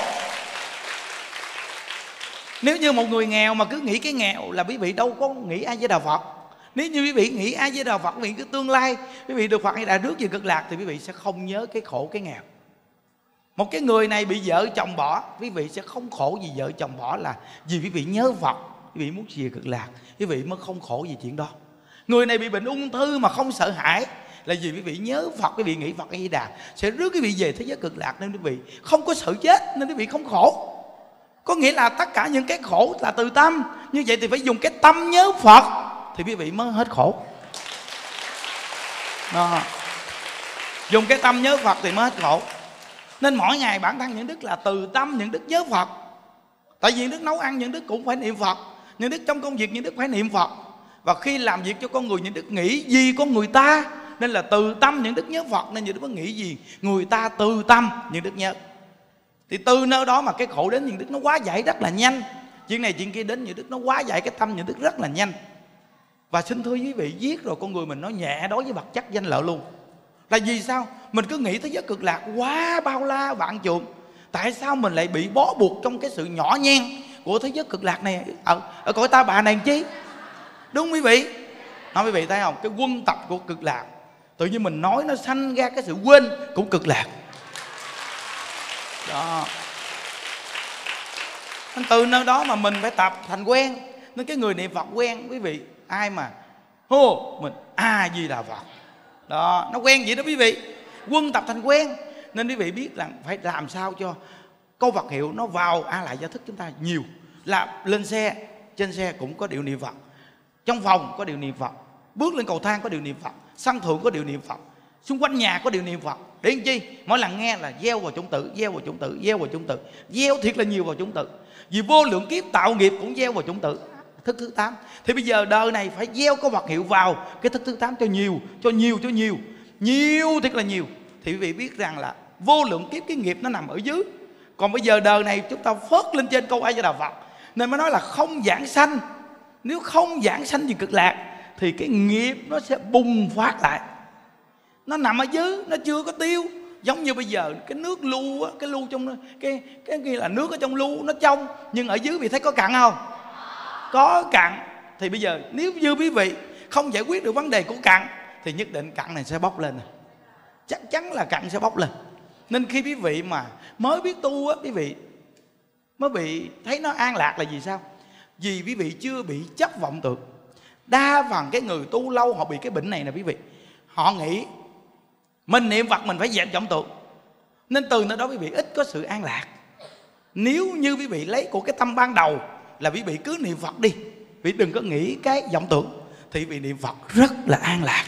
Nếu như một người nghèo mà cứ nghĩ cái nghèo là quý vị đâu có nghĩ A Di Đà Phật. Nếu như quý vị nghĩ A Di Đà Phật, quý vị cứ tương lai quý vị được Phật hay đã rước về cực lạc thì quý vị sẽ không nhớ cái khổ cái nghèo. Một cái người này bị vợ chồng bỏ, quý vị sẽ không khổ vì vợ chồng bỏ, là vì quý vị nhớ Phật, quý vị muốn về cực lạc, quý vị mới không khổ vì chuyện đó. Người này bị bệnh ung thư mà không sợ hãi, là vì quý vị nhớ Phật, quý vị nghĩ Phật A Di Đà sẽ rước quý vị về thế giới cực lạc, nên quý vị không có sợ chết, nên quý vị không khổ. Có nghĩa là tất cả những cái khổ là từ tâm. Như vậy thì phải dùng cái tâm nhớ Phật thì quý vị mới hết khổ. Đó. Dùng cái tâm nhớ Phật thì mới hết khổ. Nên mỗi ngày bản thân những đức là từ tâm, những đức nhớ Phật. Tại vì những đức nấu ăn, những đức cũng phải niệm Phật. Những đức trong công việc, những đức phải niệm Phật. Và khi làm việc cho con người, những đức nghĩ gì con người ta, nên là từ tâm những đức nhớ Phật. Nên những đức có nghĩ gì người ta từ tâm những đức nhớ. Thì từ nơi đó mà cái khổ đến những đức nó quá giải rất là nhanh. Chuyện này chuyện kia đến những đức nó quá giải cái tâm những đức rất là nhanh. Và xin thưa quý vị, giết rồi con người mình nó nhẹ đối với vật chất danh lợi luôn. Là vì sao? Mình cứ nghĩ thế giới cực lạc quá bao la vạn trượng. Tại sao mình lại bị bó buộc trong cái sự nhỏ nhen của thế giới cực lạc này, ở, ở cõi ta bà này chi? Đúng quý vị? Nói quý vị thấy không? Cái quân tập của cực lạc, tự nhiên mình nói nó sanh ra cái sự quên cũng cực lạc. Đó. Nên từ nơi đó mà mình phải tập thành quen. Nên cái người niệm Phật quen quý vị, ai mà hô mình A Di Đà Phật, đó, nó quen vậy đó quý vị. Quân tập thành quen. Nên quý vị biết là phải làm sao cho câu Phật hiệu nó vào A Lại Gia Thức chúng ta nhiều. Là lên xe, trên xe cũng có điệu niệm Phật, trong phòng có điệu niệm Phật, bước lên cầu thang có điệu niệm Phật, sân thượng có điệu niệm Phật, xung quanh nhà có điệu niệm Phật. Để làm chi? Mỗi lần nghe là gieo vào chủng tử, gieo vào chủng tử, gieo vào chủng tử, gieo thiệt là nhiều vào chủng tử. Vì vô lượng kiếp tạo nghiệp cũng gieo vào chủng tử thức thứ tám. Thì bây giờ đời này phải gieo có Phật hiệu vào cái thức thứ tám cho nhiều, cho nhiều, cho nhiều, nhiều thiệt là nhiều. Thì quý vị biết rằng là vô lượng kiếp cái nghiệp nó nằm ở dưới. Còn bây giờ đời này chúng ta phớt lên trên câu A Di Đà Phật. Nên mới nói là không giảng sanh. Nếu không giảng sanh gì cực lạc thì cái nghiệp nó sẽ bùng phát lại. Nó nằm ở dưới, nó chưa có tiêu. Giống như bây giờ cái nước lu á, cái lu trong cái cái kia là nước ở trong lu nó trong, nhưng ở dưới vị thấy có cặn không? Có cặn. Thì bây giờ nếu như quý vị không giải quyết được vấn đề của cặn thì nhất định cặn này sẽ bốc lên. Chắc chắn là cặn sẽ bốc lên. Nên khi quý vị mà mới biết tu á, quý vị mới bị thấy nó an lạc là vì sao? Vì quý vị chưa bị chấp vọng tưởng. Đa phần cái người tu lâu họ bị cái bệnh này nè quý vị. Họ nghĩ mình niệm Phật mình phải dẹp vọng tưởng, nên từ nơi đó quý vị ít có sự an lạc. Nếu như quý vị lấy của cái tâm ban đầu là quý vị cứ niệm Phật đi, quý vị đừng có nghĩ cái vọng tưởng, thì quý vị niệm Phật rất là an lạc.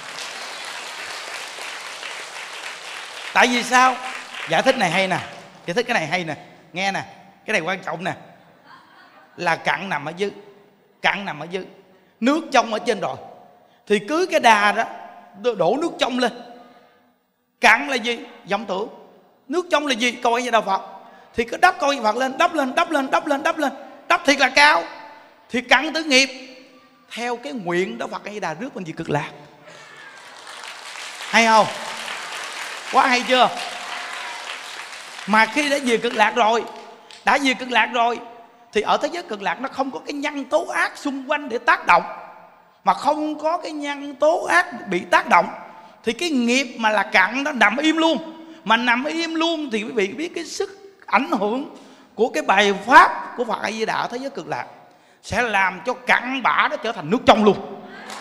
Tại vì sao? Giải thích này hay nè, giải thích cái này hay nè, nghe nè, cái này quan trọng nè. Là cặn nằm ở dưới, cặn nằm ở dưới, nước trong ở trên rồi. Thì cứ cái đà đó đổ nước trong lên. Cặn là gì? Vọng tưởng. Nước trong là gì? Câu A Di Đà Phật. Thì cứ đắp câu A Di Đà Phật lên, đắp lên, đắp lên, đắp lên, đắp lên, đắp thiệt là cao. Thì cặn tử nghiệp theo cái nguyện đó Phật A Di Đà rước mình về cực lạc. Hay không? Quá hay chưa? Mà khi đã về cực lạc rồi, đã về cực lạc rồi thì ở thế giới cực lạc nó không có cái nhân tố ác xung quanh để tác động. Mà không có cái nhân tố ác bị tác động thì cái nghiệp mà là cặn nó nằm im luôn. Mà nằm im luôn thì quý vị biết cái sức ảnh hưởng của cái bài pháp của Phật A Di Đà ở thế giới cực lạc sẽ làm cho cặn bã nó trở thành nước trong luôn.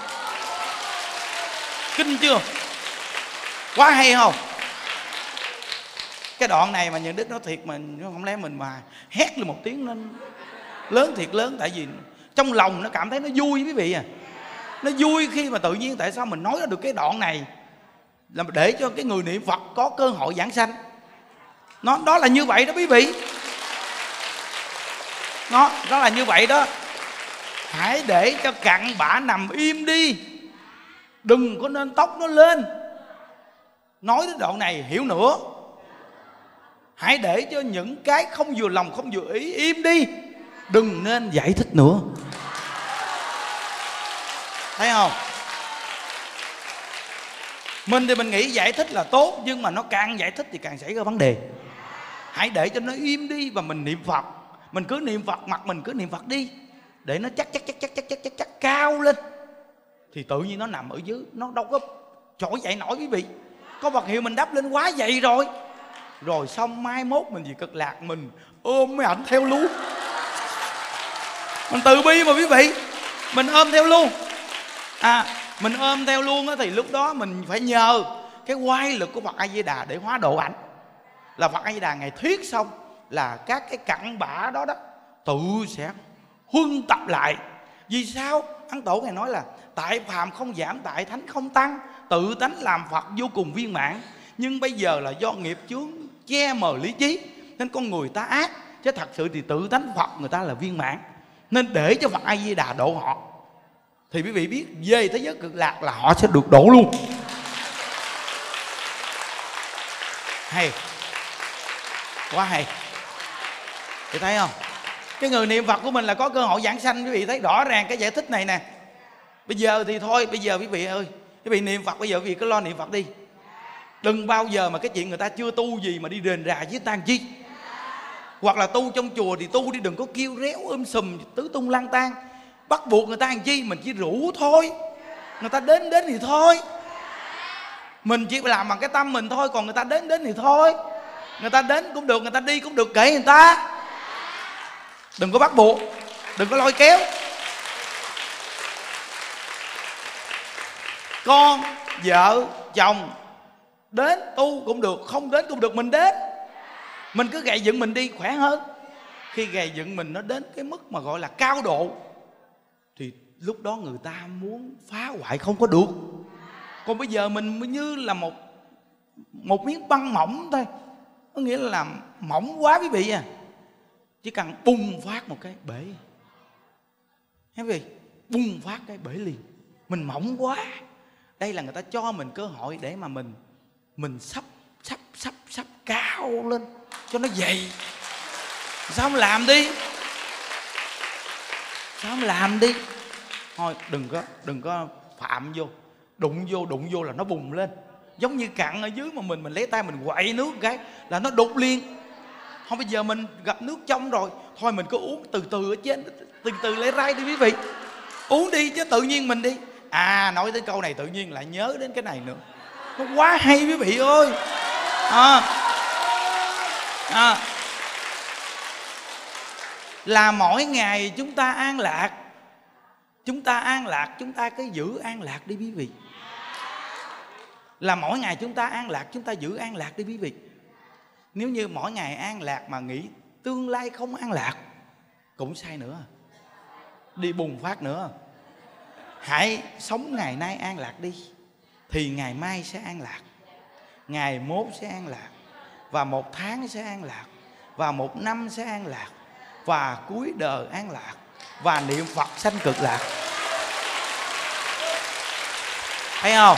Kinh chưa? Quá hay không? Cái đoạn này mà những đức nói thiệt mình không lẽ mình mà hét lên một tiếng nên lớn thiệt lớn. Tại vì trong lòng nó cảm thấy nó vui quý vị à. Nó vui khi mà tự nhiên tại sao mình nói ra được cái đoạn này, là để cho cái người niệm Phật có cơ hội giảng sanh. Nó đó là như vậy đó quý vị. Nó đó là như vậy đó. Hãy để cho cặn bã nằm im đi, đừng có nên tóc nó lên. Nói đến đoạn này hiểu nữa. Hãy để cho những cái không vừa lòng, không vừa ý im đi, đừng nên giải thích nữa. Thấy không? Mình thì mình nghĩ giải thích là tốt, nhưng mà nó càng giải thích thì càng xảy ra vấn đề. Hãy để cho nó im đi và mình niệm Phật. Mình cứ niệm Phật, mặt mình cứ niệm Phật đi, để nó chắc chắc chắc chắc chắc chắc chắc, chắc cao lên. Thì tự nhiên nó nằm ở dưới, nó đâu có trỗi dậy nổi quý vị. Có vật hiệu mình đắp lên quá dậy rồi. Rồi xong mai mốt mình gì cực lạc, mình ôm mấy ảnh theo luôn. Mình từ bi mà quý vị, mình ôm theo luôn. À, mình ôm theo luôn á, thì lúc đó mình phải nhờ cái oai lực của Phật A Di Đà để hóa độ ảnh. Là Phật A Di Đà ngày thuyết xong là các cái cặn bã đó đó tự sẽ huân tập lại. Vì sao? Ấn Tổ Ngài nói là tại phàm không giảm, tại thánh không tăng, tự tánh làm Phật vô cùng viên mãn. Nhưng bây giờ là do nghiệp chướng che mờ lý trí, nên con người ta ác, chứ thật sự thì tự tánh Phật người ta là viên mãn. Nên để cho Phật A Di Đà độ họ, thì quý vị biết về thế giới cực lạc là họ sẽ được độ luôn. Hay, quá hay. Chị thấy không? Cái người niệm Phật của mình là có cơ hội giảng sanh. Quý vị thấy rõ ràng cái giải thích này nè. Bây giờ thì thôi, bây giờ quý vị ơi, quý vị niệm Phật, bây giờ quý vị cứ lo niệm Phật đi. Đừng bao giờ mà cái chuyện người ta chưa tu gì mà đi đền rà với tang chi. Hoặc là tu trong chùa thì tu đi, đừng có kêu réo um sùm tứ tung lang tang. Bắt buộc người ta làm chi, mình chỉ rủ thôi. Người ta đến đến thì thôi. Mình chỉ làm bằng cái tâm mình thôi, còn người ta đến đến thì thôi. Người ta đến cũng được, người ta đi cũng được, kệ người ta. Đừng có bắt buộc, đừng có lôi kéo. Con, vợ, chồng đến tu cũng được, không đến cũng được, mình đến. Mình cứ gầy dựng mình đi khỏe hơn. Khi gầy dựng mình nó đến cái mức mà gọi là cao độ, thì lúc đó người ta muốn phá hoại không có được. Còn bây giờ mình như là một một miếng băng mỏng thôi. Có nghĩa là làm mỏng quá quý vị à. Chỉ cần bùng phát một cái bể. Thấy quý vị? Bùng phát cái bể liền. Mình mỏng quá. Đây là người ta cho mình cơ hội để mà mình Mình sắp sắp sắp sắp cao lên cho nó dày. Sao không làm đi? Sao không làm đi? Thôi đừng có đừng có phạm vô. Đụng vô đụng vô là nó bùng lên. Giống như cặn ở dưới mà mình mình lấy tay mình quậy nước cái là nó đục liền. Không, bây giờ mình gặp nước trong rồi, thôi mình cứ uống từ từ ở trên, từ từ lấy ray đi quý vị. Uống đi chứ tự nhiên mình đi. À, nói tới câu này tự nhiên lại nhớ đến cái này nữa. Nó quá hay quý vị ơi. À, à, là mỗi ngày chúng ta an lạc. Chúng ta an lạc, chúng ta cứ giữ an lạc đi quý vị. Là mỗi ngày chúng ta an lạc, chúng ta giữ an lạc đi quý vị. Nếu như mỗi ngày an lạc mà nghĩ tương lai không an lạc, cũng sai nữa, đi bùng phát nữa. Hãy sống ngày nay an lạc đi, thì ngày mai sẽ an lạc, ngày mốt sẽ an lạc, và một tháng sẽ an lạc, và một năm sẽ an lạc, và cuối đời an lạc, và niệm Phật sanh cực lạc. Thấy không?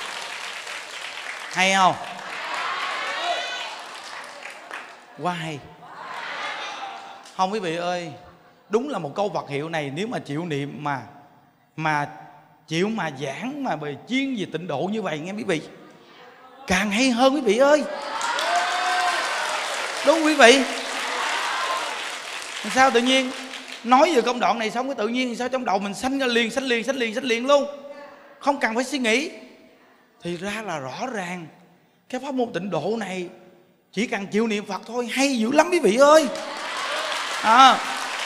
Hay không? Quá hay. Không quý vị ơi, đúng là một câu Phật hiệu này nếu mà chịu niệm mà mà chịu mà giảng mà về chuyên về tịnh độ như vậy nghe quý vị, càng hay hơn quý vị ơi. Đúng quý vị. Sao tự nhiên nói về công đoạn này xong cái tự nhiên sao trong đầu mình sanh ra liền, sanh liền, sanh liền, sanh liền luôn, không cần phải suy nghĩ. Thì ra là rõ ràng cái pháp môn tịnh độ này chỉ cần chịu niệm Phật thôi, hay dữ lắm quý vị ơi. À,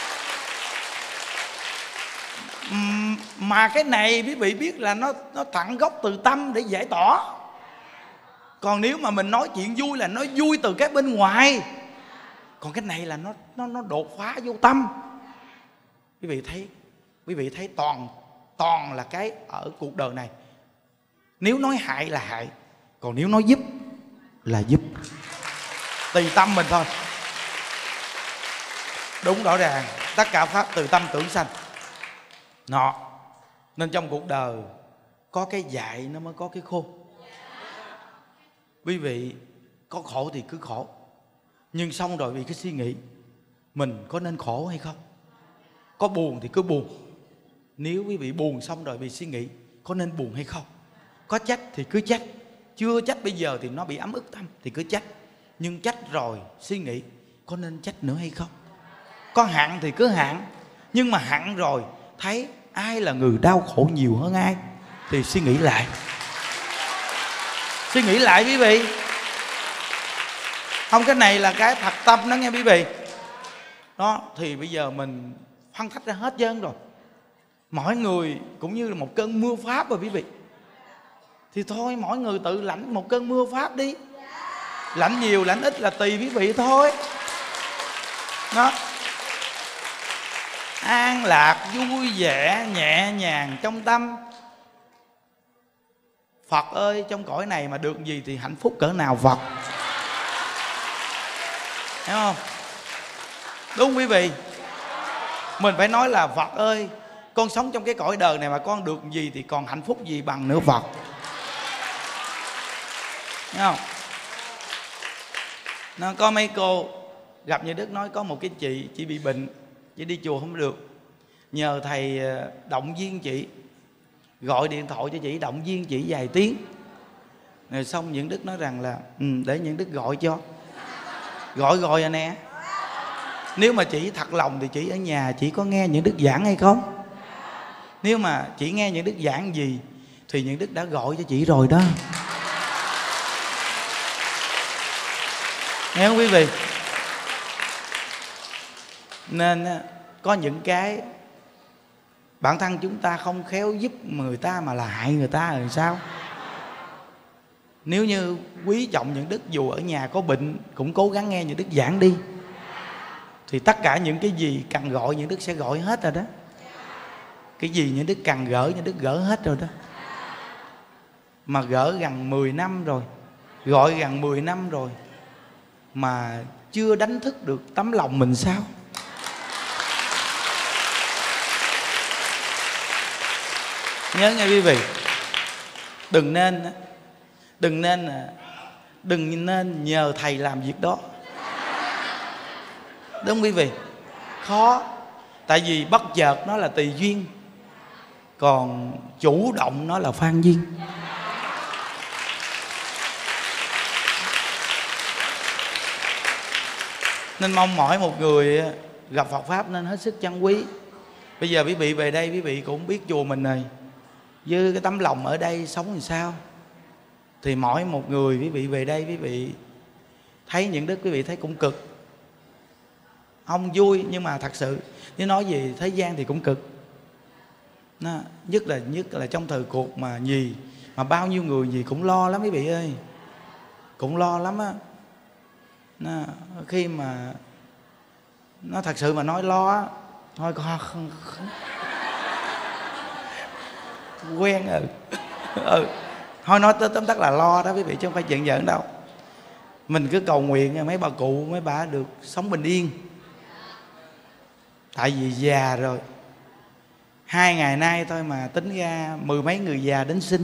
mà cái này quý vị biết là nó nó tận gốc từ tâm để giải tỏa. Còn nếu mà mình nói chuyện vui là nó vui từ cái bên ngoài, còn cái này là nó nó nó đột phá vô tâm. Quý vị thấy, quý vị thấy toàn toàn là cái ở cuộc đời này. Nếu nói hại là hại, còn nếu nói giúp là giúp. Tùy tâm mình thôi. Đúng, rõ ràng. Tất cả pháp từ tâm tưởng sanh. Nó nên trong cuộc đời có cái dạy nó mới có cái khôn. Quý vị có khổ thì cứ khổ, nhưng xong rồi vì cái suy nghĩ mình có nên khổ hay không. Có buồn thì cứ buồn. Nếu quý vị buồn xong rồi vì suy nghĩ có nên buồn hay không. Có trách thì cứ trách. Chưa trách bây giờ thì nó bị ấm ức tâm thì cứ trách. Nhưng trách rồi suy nghĩ có nên trách nữa hay không. Có hận thì cứ hận. Nhưng mà hận rồi thấy ai là người đau khổ nhiều hơn ai thì suy nghĩ lại. Suy nghĩ lại quý vị. Không, cái này là cái thật tâm đó nghe quý vị. Đó, thì bây giờ mình phân tích ra hết trơn rồi. Mỗi người cũng như là một cơn mưa pháp rồi quý vị. Thì thôi mỗi người tự lãnh một cơn mưa pháp đi. Lãnh nhiều lãnh ít là tùy quý vị thôi. Đó. An lạc vui vẻ nhẹ nhàng trong tâm. Phật ơi, trong cõi này mà được gì thì hạnh phúc cỡ nào Phật. Hiểu không? Đúng quý vị. Mình phải nói là Phật ơi, con sống trong cái cõi đời này mà con được gì thì còn hạnh phúc gì bằng nữa Phật. Thấy không? Nó có mấy cô gặp như Đức nói có một cái chị, chị bị bệnh, chị đi chùa không được. Nhờ thầy động viên chị, gọi điện thoại cho chị, động viên chị vài tiếng. Rồi xong những Đức nói rằng là ừ, để những Đức gọi cho. Gọi rồi à nè. Nếu mà chị thật lòng thì chị ở nhà chị có nghe những Đức giảng hay không? Nếu mà chị nghe những Đức giảng gì thì những Đức đã gọi cho chị rồi đó. Nghe không quý vị? Nên có những cái bản thân chúng ta không khéo giúp người ta mà là hại người ta rồi sao? Nếu như quý trọng những Đức dù ở nhà có bệnh cũng cố gắng nghe những Đức giảng đi. Thì tất cả những cái gì cần gọi những Đức sẽ gọi hết rồi đó. Cái gì những Đức cần gỡ những Đức gỡ hết rồi đó. Mà gỡ gần mười năm rồi, gọi gần mười năm rồi mà chưa đánh thức được tấm lòng mình sao? Nhớ nghe quý vị, đừng nên đừng nên đừng nên nhờ thầy làm việc đó. Đúng không quý vị? Khó. Tại vì bất chợt nó là tùy duyên, còn chủ động nó là phan duyên. Nên mong mỏi một người gặp Phật Pháp nên hết sức trân quý. Bây giờ quý vị về đây quý vị cũng biết chùa mình rồi, với cái tấm lòng ở đây sống làm sao. Thì mỗi một người quý vị về đây quý vị thấy những Đức quý vị thấy cũng cực. Không vui nhưng mà thật sự nếu nói về thế gian thì cũng cực. Nó, nhất là nhất là trong thời cuộc mà gì mà bao nhiêu người gì cũng lo lắm quý vị ơi. Cũng lo lắm á. Nó, khi mà nó thật sự mà nói lo á, thôi con không, không. Quen ừ. ừ. Thôi nói tới tóm tắt là lo đó quý vị, chứ không phải chuyện giỡn đâu. Mình cứ cầu nguyện mấy bà cụ mấy bà được sống bình yên. Tại vì già rồi. Hai ngày nay thôi mà tính ra mười mấy người già đến sinh.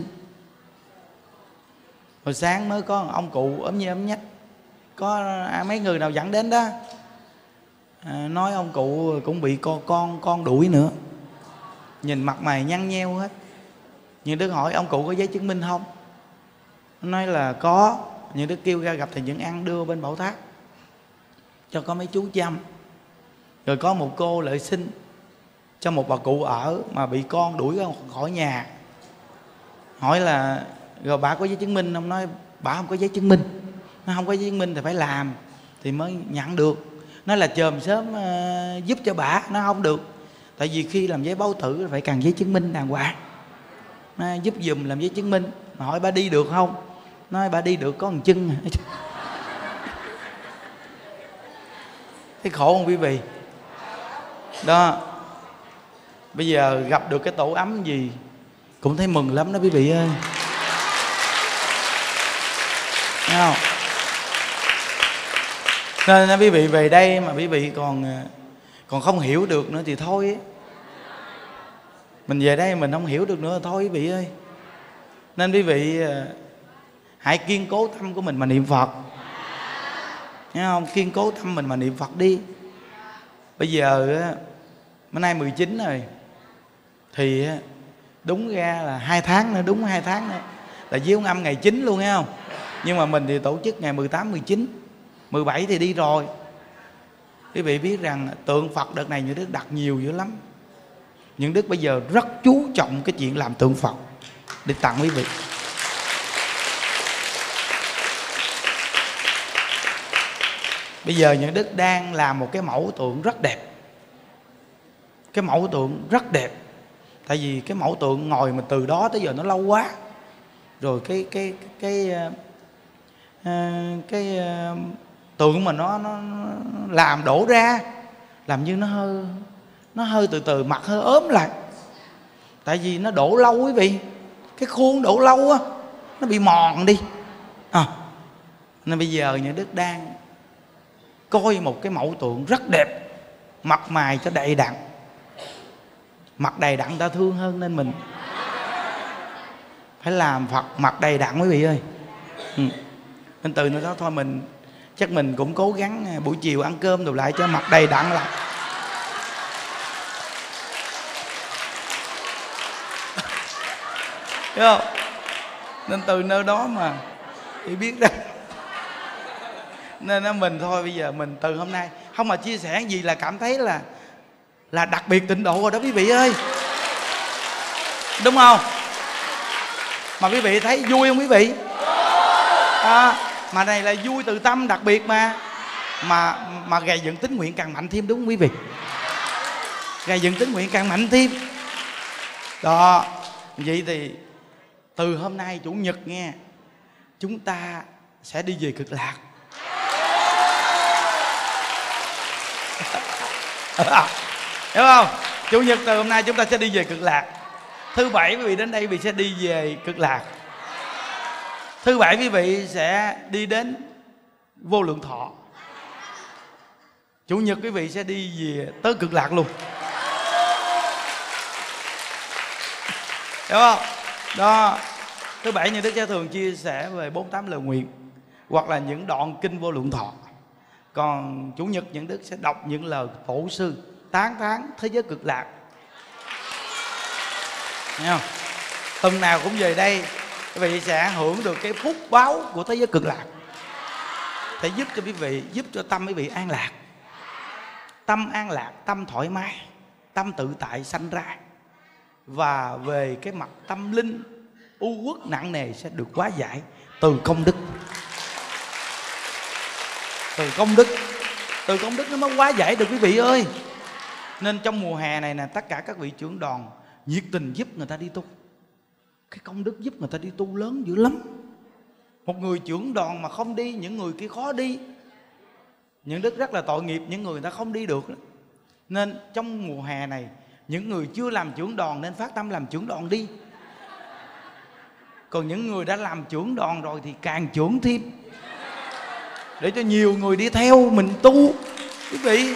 Hồi sáng mới có ông cụ ốm như ốm nhách. Có mấy người nào dẫn đến đó à, nói ông cụ cũng bị con con con đuổi nữa. Nhìn mặt mày nhăn nheo hết. Nhưng Đức hỏi ông cụ có giấy chứng minh không? Nói là có. Nhưng Đức kêu ra gặp thầy Những Ăn đưa bên Bảo Tháp cho có mấy chú chăm. Rồi có một cô lại xin cho một bà cụ ở mà bị con đuổi ra khỏi nhà. Hỏi là rồi bà có giấy chứng minh không? Nói bà không có giấy chứng minh. Nó không có giấy chứng minh thì phải làm thì mới nhận được. Nói là chòm sớm uh, giúp cho bà. Nó không được. Tại vì khi làm giấy báo tử phải cần giấy chứng minh đàng hoàng. Nó giúp giùm làm giấy chứng minh. Mà hỏi bà đi được không? Nói bà đi được có một chân. Thấy khổ không quý vị? Đó. Bây giờ gặp được cái tổ ấm gì cũng thấy mừng lắm đó quý vị ơi. Thấy không? Nên quý vị về đây mà quý vị còn còn không hiểu được nữa thì thôi ấy. Mình về đây mình không hiểu được nữa thôi quý vị ơi. Nên quý vị hãy kiên cố tâm của mình mà niệm Phật. Thấy không? Kiên cố tâm mình mà niệm Phật đi. Bây giờ bữa nay mười chín rồi, thì đúng ra là hai tháng nữa, đúng hai tháng nữa là với ông âm ngày chín luôn, thấy không? Nhưng mà mình thì tổ chức ngày mười tám, mười chín, mười bảy thì đi rồi. Quý vị biết rằng tượng Phật đợt này những đức đặt nhiều dữ lắm. Những đức bây giờ rất chú trọng cái chuyện làm tượng Phật để tặng quý vị. Bây giờ những đức đang làm một cái mẫu tượng rất đẹp. Cái mẫu tượng rất đẹp. Tại vì cái mẫu tượng ngồi mà từ đó tới giờ nó lâu quá. Rồi cái cái cái cái, cái, cái tượng mà nó, nó làm đổ ra, làm như nó hơi nó hơi từ từ, mặt hơi ốm lại. Tại vì nó đổ lâu quý vị. Cái khuôn đổ lâu á, nó bị mòn đi à. Nên bây giờ nhà Đức đang coi một cái mẫu tượng rất đẹp, mặt mày cho đầy đặn. Mặt đầy đặn ta thương hơn, nên mình phải làm Phật mặt đầy đặn quý vị ơi. ừ. Nên từ nơi đó thôi mình chắc mình cũng cố gắng buổi chiều ăn cơm đồ lại cho mặt đầy đặn lại. Thấy không? Nên từ nơi đó mà thì biết đó. Nên nó mình thôi, bây giờ mình từ hôm nay không mà chia sẻ gì là cảm thấy là là đặc biệt tịnh độ rồi đó quý vị ơi. Đúng không? Mà quý vị thấy vui không quý vị? À, mà này là vui từ tâm đặc biệt mà. Mà mà gầy dựng tín nguyện càng mạnh thêm, đúng không quý vị? Gầy dựng tín nguyện càng mạnh thêm. Đó. Vậy thì từ hôm nay Chủ nhật nghe, chúng ta sẽ đi về Cực Lạc. Hiểu không? Chủ nhật từ hôm nay chúng ta sẽ đi về Cực Lạc. Thứ bảy quý vị đến đây quý vị sẽ đi về Cực Lạc. Thứ bảy quý vị sẽ đi đến Vô Lượng Thọ. Chủ nhật quý vị sẽ đi về tới Cực Lạc luôn. Hiểu không? Đó. Thứ bảy như Đức Cha thường chia sẻ về bốn mươi tám lời nguyện hoặc là những đoạn kinh Vô Lượng Thọ. Còn Chủ nhật những Đức sẽ đọc những lời tổ sư tán thán thế giới Cực Lạc. Thấy không? Tuần nào cũng về đây quý vị sẽ hưởng được cái phúc báo của thế giới Cực Lạc, để giúp cho quý vị, giúp cho tâm quý vị an lạc. Tâm an lạc, tâm thoải mái, tâm tự tại sanh ra. Và về cái mặt tâm linh u uất nặng nề sẽ được hóa giải từ công đức. Từ công đức Từ công đức nó mới hóa giải được quý vị ơi. Nên trong mùa hè này nè, tất cả các vị trưởng đoàn nhiệt tình giúp người ta đi tu. Cái công đức giúp người ta đi tu lớn dữ lắm. Một người trưởng đoàn mà không đi, những người kia khó đi. Những đức rất là tội nghiệp những người người ta không đi được. Nên trong mùa hè này, những người chưa làm trưởng đoàn nên phát tâm làm trưởng đoàn đi. Còn những người đã làm trưởng đoàn rồi thì càng trưởng thêm, để cho nhiều người đi theo mình tu quý vị.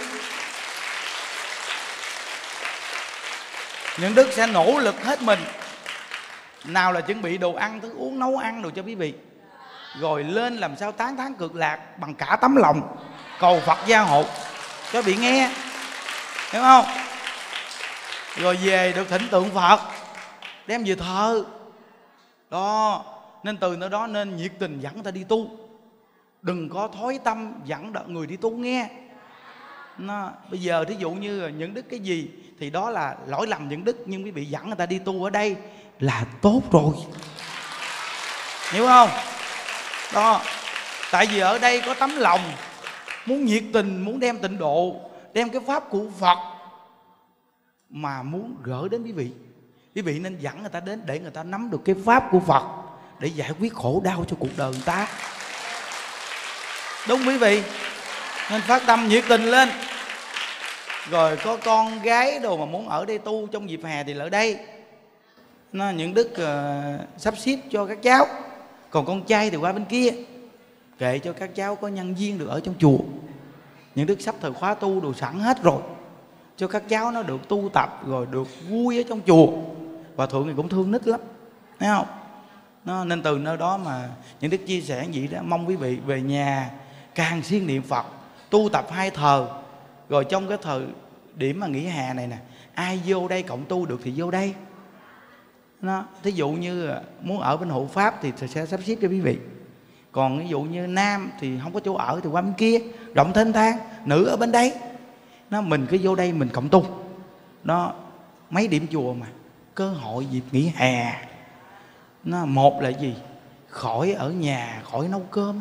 Những đức sẽ nỗ lực hết mình. Nào là chuẩn bị đồ ăn, thức uống, nấu ăn đồ cho quý vị, rồi lên làm sao tán thán Cực Lạc bằng cả tấm lòng, cầu Phật gia hộ cho quý vị nghe. Hiểu không? Rồi về được thỉnh tượng Phật, đem về thờ. Đó. Nên từ nơi đó nên nhiệt tình dẫn người ta đi tu. Đừng có thói tâm dẫn đợi người đi tu nghe. Nó, bây giờ thí dụ như những đức cái gì thì đó là lỗi lầm những đức, nhưng quý vị dẫn người ta đi tu ở đây là tốt rồi. Hiểu không? Đó. Tại vì ở đây có tấm lòng, muốn nhiệt tình, muốn đem tịnh độ, đem cái pháp của Phật mà muốn gửi đến quý vị. Quý vị nên dẫn người ta đến để người ta nắm được cái pháp của Phật, để giải quyết khổ đau cho cuộc đời người ta. Đúng quý vị? Nên phát tâm nhiệt tình lên. Rồi có con gái đồ mà muốn ở đây tu trong dịp hè thì ở đây. Nó những đức uh, sắp xếp cho các cháu. Còn con trai thì qua bên kia, kệ cho các cháu có nhân duyên được ở trong chùa. Những đức sắp thời khóa tu đồ sẵn hết rồi, cho các cháu nó được tu tập rồi được vui ở trong chùa. Hòa thượng thì cũng thương nít lắm, thấy không? Nó, nên từ nơi đó mà những đức chia sẻ vậy đó. Mong quý vị về nhà càng siêng niệm Phật, tu tập hai thờ. Rồi trong cái thời điểm mà nghỉ hè này nè, ai vô đây cộng tu được thì vô đây. Nó, thí dụ như muốn ở bên hộ pháp thì sẽ sắp xếp cho quý vị. Còn ví dụ như nam thì không có chỗ ở thì qua bên kia, rộng thênh thang. Nữ ở bên đây. Nó, mình cứ vô đây mình cộng tu. Nó, mấy điểm chùa mà cơ hội dịp nghỉ hè. Nó, một là gì? Khỏi ở nhà, khỏi nấu cơm.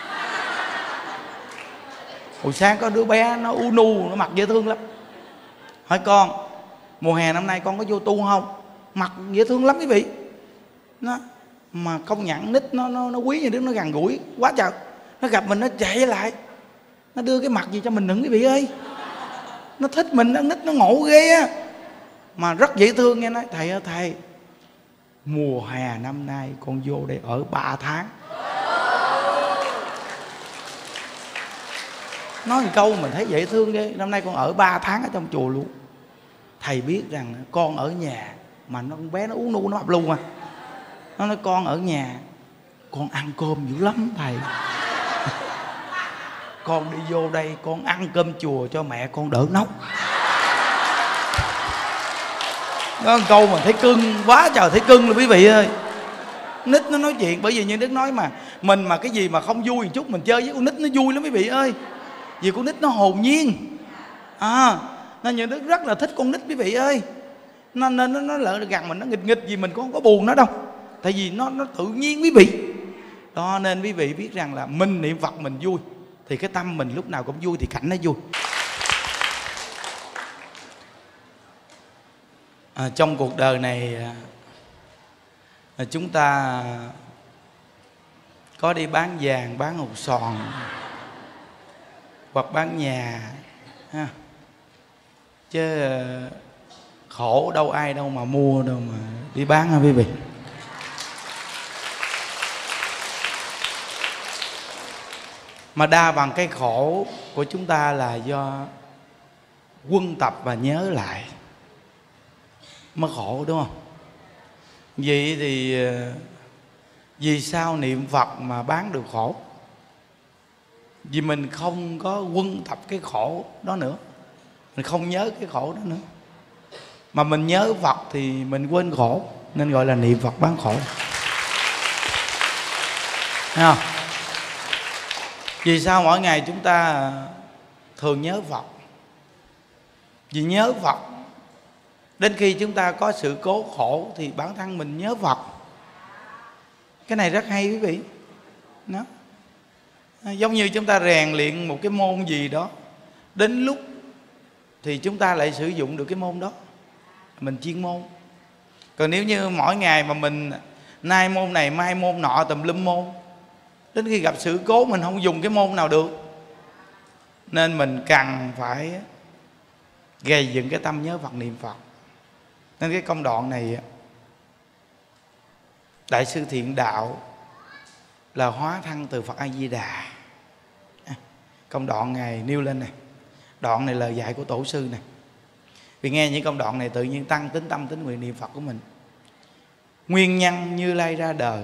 Hồi sáng có đứa bé nó u nu, nó mặt dễ thương lắm. Hỏi con, mùa hè năm nay con có vô tu không? Mặt dễ thương lắm quý vị. Nó, mà công nhận nít nó, nó, nó quý như đứa, nó gần gũi quá trời. Nó gặp mình nó chạy lại, nó đưa cái mặt gì cho mình đừng quý vị ơi. Nó thích mình, nó nít nó ngộ ghê á. Mà rất dễ thương nghe. Nói thầy ơi thầy, mùa hè năm nay con vô đây ở ba tháng. Nói một câu mình thấy dễ thương ghê. Năm nay con ở ba tháng ở trong chùa luôn. Thầy biết rằng con ở nhà mà nó con bé nó uống nu nó mập luôn à. Nó nói con ở nhà con ăn cơm dữ lắm thầy. Con đi vô đây con ăn cơm chùa cho mẹ con đỡ nấu. Đó câu mà thấy cưng quá trời, thấy cưng luôn quý vị ơi. Nít nó nói chuyện, bởi vì như Đức nói mà, mình mà cái gì mà không vui một chút mình chơi với con nít nó vui lắm quý vị ơi. Vì con nít nó hồn nhiên à, nên như Đức rất là thích con nít quý vị ơi. Nên nó, nó, nó lỡ gần mình, nó nghịch nghịch gì mình cũng không có buồn nó đâu. Tại vì nó, nó tự nhiên quý vị. Đó nên quý vị biết rằng là mình niệm Phật mình vui thì cái tâm mình lúc nào cũng vui, thì cảnh nó vui. À, trong cuộc đời này à, chúng ta có đi bán vàng, bán hột sòn hoặc bán nhà ha. Chứ khổ đâu ai đâu mà mua đâu mà đi bán hả quý vị. Mà đa bằng cái khổ của chúng ta là do quân tập và nhớ lại mới khổ, đúng không? Vậy thì vì sao niệm Phật mà bán được khổ? Vì mình không có quân tập cái khổ đó nữa, mình không nhớ cái khổ đó nữa. Mà mình nhớ Phật thì mình quên khổ, nên gọi là niệm Phật bán khổ. Thấy không? Vì sao mỗi ngày chúng ta thường nhớ Phật? Vì nhớ Phật, đến khi chúng ta có sự cố khổ thì bản thân mình nhớ Phật. Cái này rất hay quý vị. Đó. Giống như chúng ta rèn luyện một cái môn gì đó, đến lúc thì chúng ta lại sử dụng được cái môn đó, mình chuyên môn. Còn nếu như mỗi ngày mà mình nay môn này mai môn nọ tùm lum môn, đến khi gặp sự cố mình không dùng cái môn nào được. Nên mình cần phải gây dựng cái tâm nhớ Phật, niệm Phật. Nên cái công đoạn này Đại sư Thiện Đạo là hóa thân từ Phật A Di Đà. Công đoạn Ngài nêu lên này. Đoạn này lời dạy của Tổ sư này. Vì nghe những công đoạn này tự nhiên tăng tính tâm, tính nguyện niệm Phật của mình. Nguyên nhân Như Lai ra đời.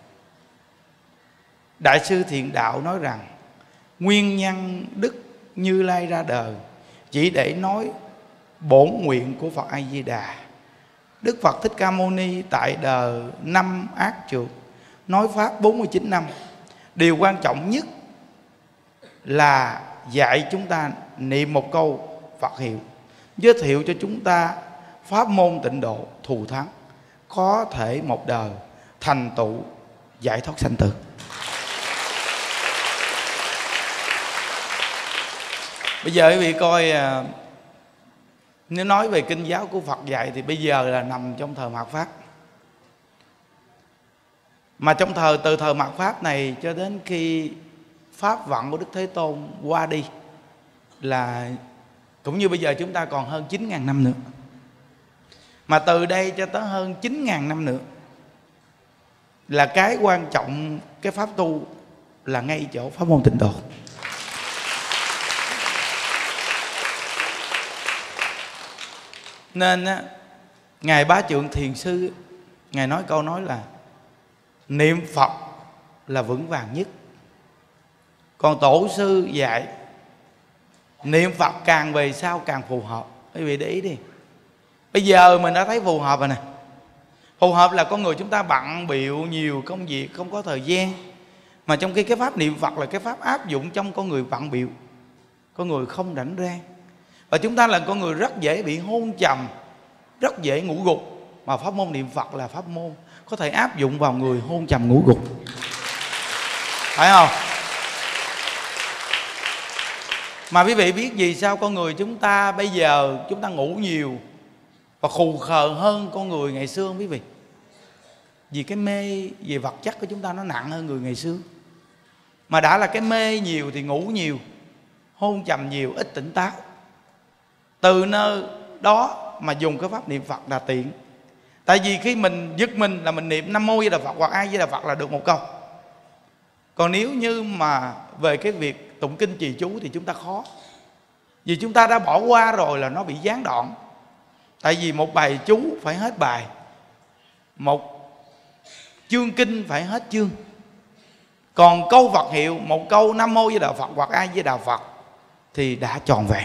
Đại sư Thiện Đạo nói rằng nguyên nhân Đức Như Lai ra đời chỉ để nói bổn nguyện của Phật A Di Đà. Đức Phật Thích Ca Mâu Ni tại đời năm ác trượt nói pháp bốn mươi chín năm. Điều quan trọng nhất là dạy chúng ta niệm một câu Phật hiệu, giới thiệu cho chúng ta pháp môn tịnh độ thù thắng, có thể một đời thành tựu giải thoát sanh tử. Bây giờ quý vị coi, nếu nói về kinh giáo của Phật dạy thì bây giờ là nằm trong thời mạt Pháp. Mà trong thời từ thời mạt Pháp này cho đến khi Pháp vận của Đức Thế Tôn qua đi là Cũng như bây giờ chúng ta còn hơn chín ngàn năm nữa. Mà từ đây cho tới hơn chín ngàn năm nữa là cái quan trọng, cái pháp tu là ngay chỗ pháp môn Tịnh Độ. Nên á, Ngài Bá Trượng Thiền Sư, Ngài nói câu nói là niệm Phật là vững vàng nhất. Còn Tổ sư dạy niệm Phật càng về sau càng phù hợp. Quý vị để ý đi. Bây giờ mình đã thấy phù hợp rồi nè. Phù hợp là con người chúng ta bận bịu nhiều công việc, không có thời gian. Mà trong khi cái pháp niệm Phật là cái pháp áp dụng trong con người bận bịu, con người không rảnh rang. Và chúng ta là con người rất dễ bị hôn trầm, rất dễ ngủ gục. Mà pháp môn niệm Phật là pháp môn có thể áp dụng vào người hôn trầm ngủ gục. Phải không? Mà quý vị biết vì sao con người chúng ta bây giờ chúng ta ngủ nhiều và khù khờ hơn con người ngày xưa không quý vị? Vì cái mê về vật chất của chúng ta nó nặng hơn người ngày xưa. Mà đã là cái mê nhiều thì ngủ nhiều, hôn trầm nhiều, ít tỉnh táo. Từ nơi đó mà dùng cái pháp niệm Phật là tiện. Tại vì khi mình giật mình là mình niệm Nam Mô Di Đà Phật hoặc A Di Đà Phật là được một câu. Còn nếu như mà về cái việc tụng kinh trì chú thì chúng ta khó. Vì chúng ta đã bỏ qua rồi là nó bị gián đoạn. Tại vì một bài chú phải hết bài, một chương kinh phải hết chương. Còn câu Phật hiệu, một câu Nam Mô Di Đà Phật hoặc A Di Đà Phật thì đã tròn vẹn.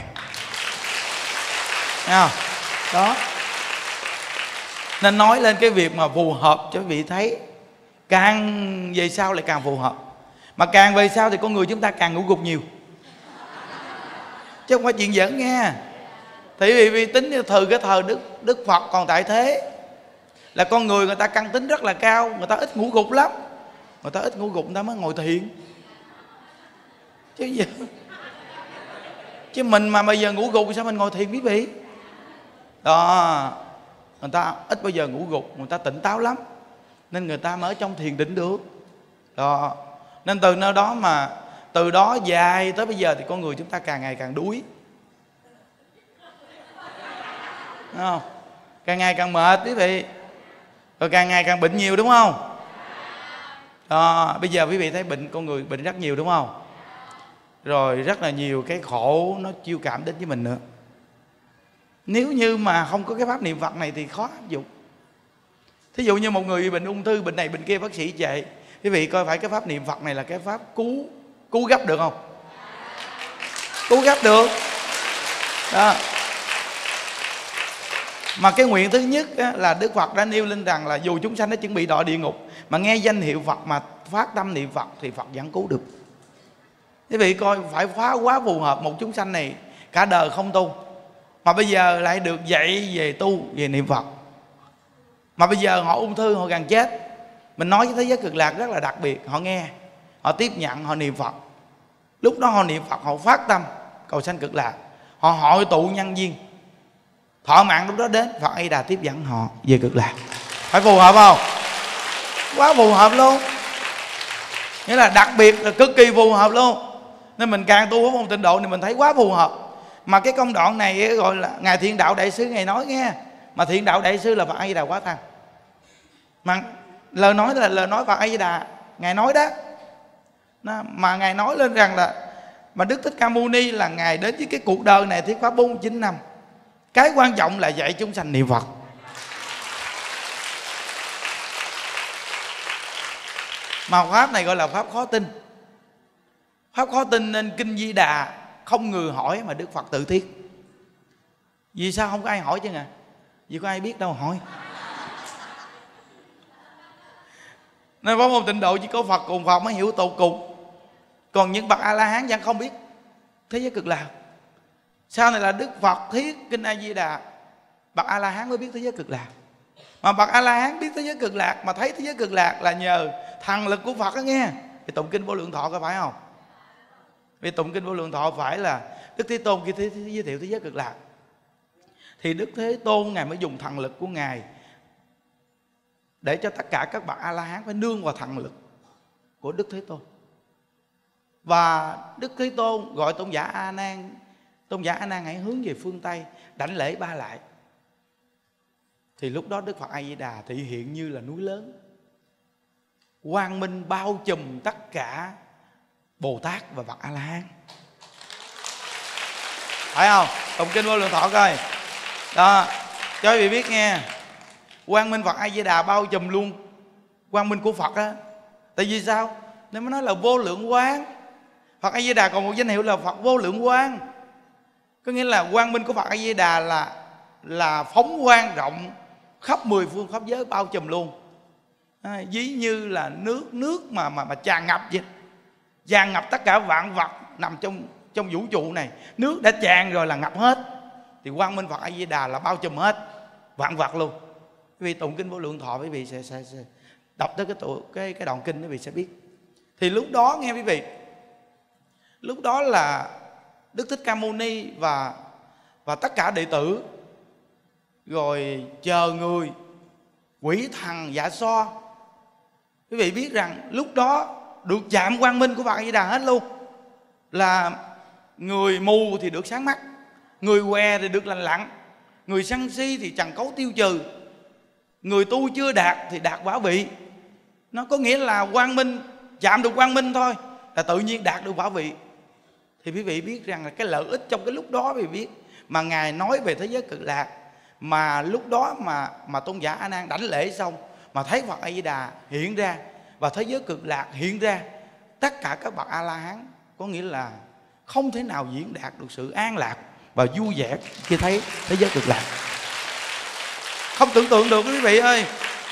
Thấy không? Đó. Nên nói lên cái việc mà phù hợp cho quý vị thấy, càng về sau lại càng phù hợp. Mà càng về sau thì con người chúng ta càng ngủ gục nhiều. Chứ không phải chuyện giỡn nghe. Thì vì, vì tính như từ cái thời Đức Đức Phật còn tại thế là con người người ta căn tính rất là cao, người ta ít ngủ gục lắm. Người ta ít ngủ gục, người ta mới ngồi thiền. Chứ gì? Chứ mình mà bây giờ ngủ gục sao mình ngồi thiền quý vị? Đó. Người ta ít bao giờ ngủ gục, người ta tỉnh táo lắm. Nên người ta mới ở trong thiền định được. Đó. Nên từ nơi đó mà từ đó dài tới bây giờ thì con người chúng ta càng ngày càng đuối. Đúng không? Càng ngày càng mệt quý vị. Rồi càng ngày càng bệnh nhiều đúng không? Đó, bây giờ quý vị thấy bệnh, con người bệnh rất nhiều đúng không? Rồi rất là nhiều cái khổ nó chiêu cảm đến với mình nữa. Nếu như mà không có cái pháp niệm Phật này thì khó áp dụng. Thí dụ như một người bị bệnh ung thư, bệnh này bệnh kia, bác sĩ chạy, quý vị coi phải cái pháp niệm Phật này là cái pháp cứu cứu gấp được không? Cứu gấp được. Đó. Mà cái nguyện thứ nhất á, là Đức Phật đã nêu lên rằng là dù chúng sanh đã chuẩn bị đọa địa ngục mà nghe danh hiệu Phật mà phát tâm niệm Phật thì Phật vẫn cứu được. Quý vị coi phải phá quá phù hợp. Một chúng sanh này cả đời không tu mà bây giờ lại được dạy về tu, về niệm Phật. Mà bây giờ họ ung thư, họ gần chết. Mình nói với thế giới cực lạc rất là đặc biệt. Họ nghe, họ tiếp nhận, họ niệm Phật. Lúc đó họ niệm Phật, họ phát tâm cầu sanh cực lạc. Họ hội tụ nhân duyên, thọ mạng lúc đó đến, Phật A Di Đà tiếp dẫn họ về cực lạc. Phải phù hợp không? Quá phù hợp luôn. Nghĩa là đặc biệt là cực kỳ phù hợp luôn. Nên mình càng tu pháp môn Tịnh Độ thì mình thấy quá phù hợp. Mà cái công đoạn này gọi là Ngài Thiện Đạo Đại Sư Ngài nói nghe. Mà Thiện Đạo Đại Sư là Phật A Di Đà Quá Tăng. Mà lời nói là lời nói Phật A Di Đà Ngài nói đó. Mà Ngài nói lên rằng là mà Đức Thích Ca Mâu Ni là Ngài đến với cái cuộc đời này thuyết pháp bốn mươi chín năm. Cái quan trọng là dạy chúng sanh niệm Phật. Mà pháp này gọi là pháp khó tin. Pháp khó tin nên Kinh Di Đà không người hỏi mà Đức Phật tự thuyết. Vì sao không có ai hỏi chứ à? Vì có ai biết đâu hỏi. Nên pháp môn Tịnh Độ chỉ có Phật cùng Phật mới hiểu tột cùng. Còn những bậc A-la-hán vẫn không biết thế giới cực lạc. Sau này là Đức Phật thuyết Kinh A Di Đà, bậc A-la-hán mới biết thế giới cực lạc. Mà bậc A-la-hán biết thế giới cực lạc, mà thấy thế giới cực lạc là nhờ thần lực của Phật đó nghe. Vì tụng Kinh Vô Lượng Thọ có phải không? Vì tụng Kinh Vô Lượng Thọ phải là Đức Thế Tôn khi thế, thế, giới thiệu thế giới cực lạc thì Đức Thế Tôn Ngài mới dùng thần lực của Ngài để cho tất cả các bậc A-la-hán phải nương vào thần lực của Đức Thế Tôn. Và Đức Thế Tôn gọi tôn giả A Nan Tôn giả A Nan hãy hướng về phương Tây, đảnh lễ ba lại. Thì lúc đó Đức Phật A Di Đà thị hiện như là núi lớn, quang minh bao trùm tất cả Bồ Tát và Phật A La Hán. Phải không? Tụng kinh Vô Lượng Thọ coi. Đó, cho quý vị biết nghe, quang minh Phật A Di Đà bao trùm luôn quang minh của Phật á. Tại vì sao? Nên mới nói là vô lượng quang. Phật A Di Đà còn một danh hiệu là Phật vô lượng quang. Có nghĩa là quang minh của Phật A Di Đà là là phóng quang rộng khắp mười phương pháp giới, bao trùm luôn. À, ví như là nước nước mà mà mà tràn ngập vậy, tràn ngập tất cả vạn vật nằm trong trong vũ trụ này. Nước đã tràn rồi là ngập hết, thì quang minh Phật A Di Đà là bao trùm hết vạn vật luôn. Quý vị tụng kinh Vô Lượng Thọ, quý vị sẽ, sẽ, sẽ đọc tới cái, cái cái đoạn kinh quý vị sẽ biết. Thì lúc đó nghe quý vị, lúc đó là Đức Thích Ca Mâu Ni và và tất cả đệ tử rồi chờ người, quỷ thần dạ so. Quý vị biết rằng lúc đó được chạm quang minh của Phật A Di Đà hết luôn. Là người mù thì được sáng mắt, người què thì được lành lặn, người sân si thì trần cấu tiêu trừ, người tu chưa đạt thì đạt quả vị. Nó có nghĩa là quang minh, chạm được quang minh thôi là tự nhiên đạt được quả vị. Thì quý vị biết rằng là cái lợi ích trong cái lúc đó quý vị biết. Mà Ngài nói về thế giới cực lạc, mà lúc đó mà mà Tôn giả A Nan đảnh lễ xong mà thấy Phật A Di Đà hiện ra và thế giới cực lạc hiện ra, tất cả các bậc A La Hán có nghĩa là không thể nào diễn đạt được sự an lạc và vui vẻ khi thấy thế giới cực lạc. Không tưởng tượng được quý vị ơi.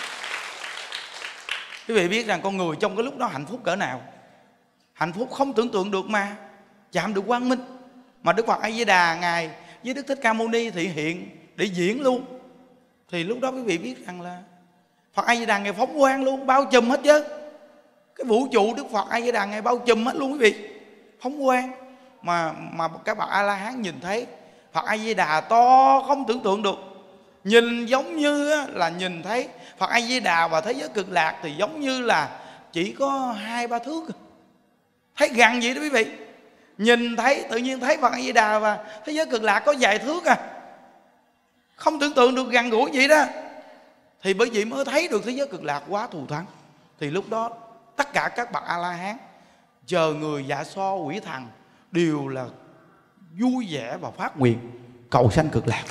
Quý vị biết rằng con người trong cái lúc đó hạnh phúc cỡ nào. Hạnh phúc không tưởng tượng được mà chạm được quang minh. Mà Đức Phật A Di Đà Ngài với Đức Thích Ca Mâu Ni thị hiện để diễn luôn. Thì lúc đó quý vị biết rằng là Phật A Di Đà Ngài phóng quang luôn, bao trùm hết chứ. Cái vũ trụ Đức Phật A Di Đà Ngài bao trùm hết luôn quý vị, phóng quang. Mà mà các bậc A La Hán nhìn thấy Phật A Di Đà to không tưởng tượng được. Nhìn giống như là nhìn thấy Phật A Di Đà và thế giới cực lạc thì giống như là chỉ có hai ba thước, thấy gần vậy đó quý vị. Nhìn thấy tự nhiên thấy Phật A Di Đà và thế giới cực lạc có vài thước à, không tưởng tượng được gần gũi vậy đó. Thì bởi vậy mới thấy được thế giới cực lạc quá thù thắng. Thì lúc đó tất cả các bậc A La Hán, chờ người, dạ so, quỷ thần đều là vui vẻ và phát nguyện cầu sanh cực lạc.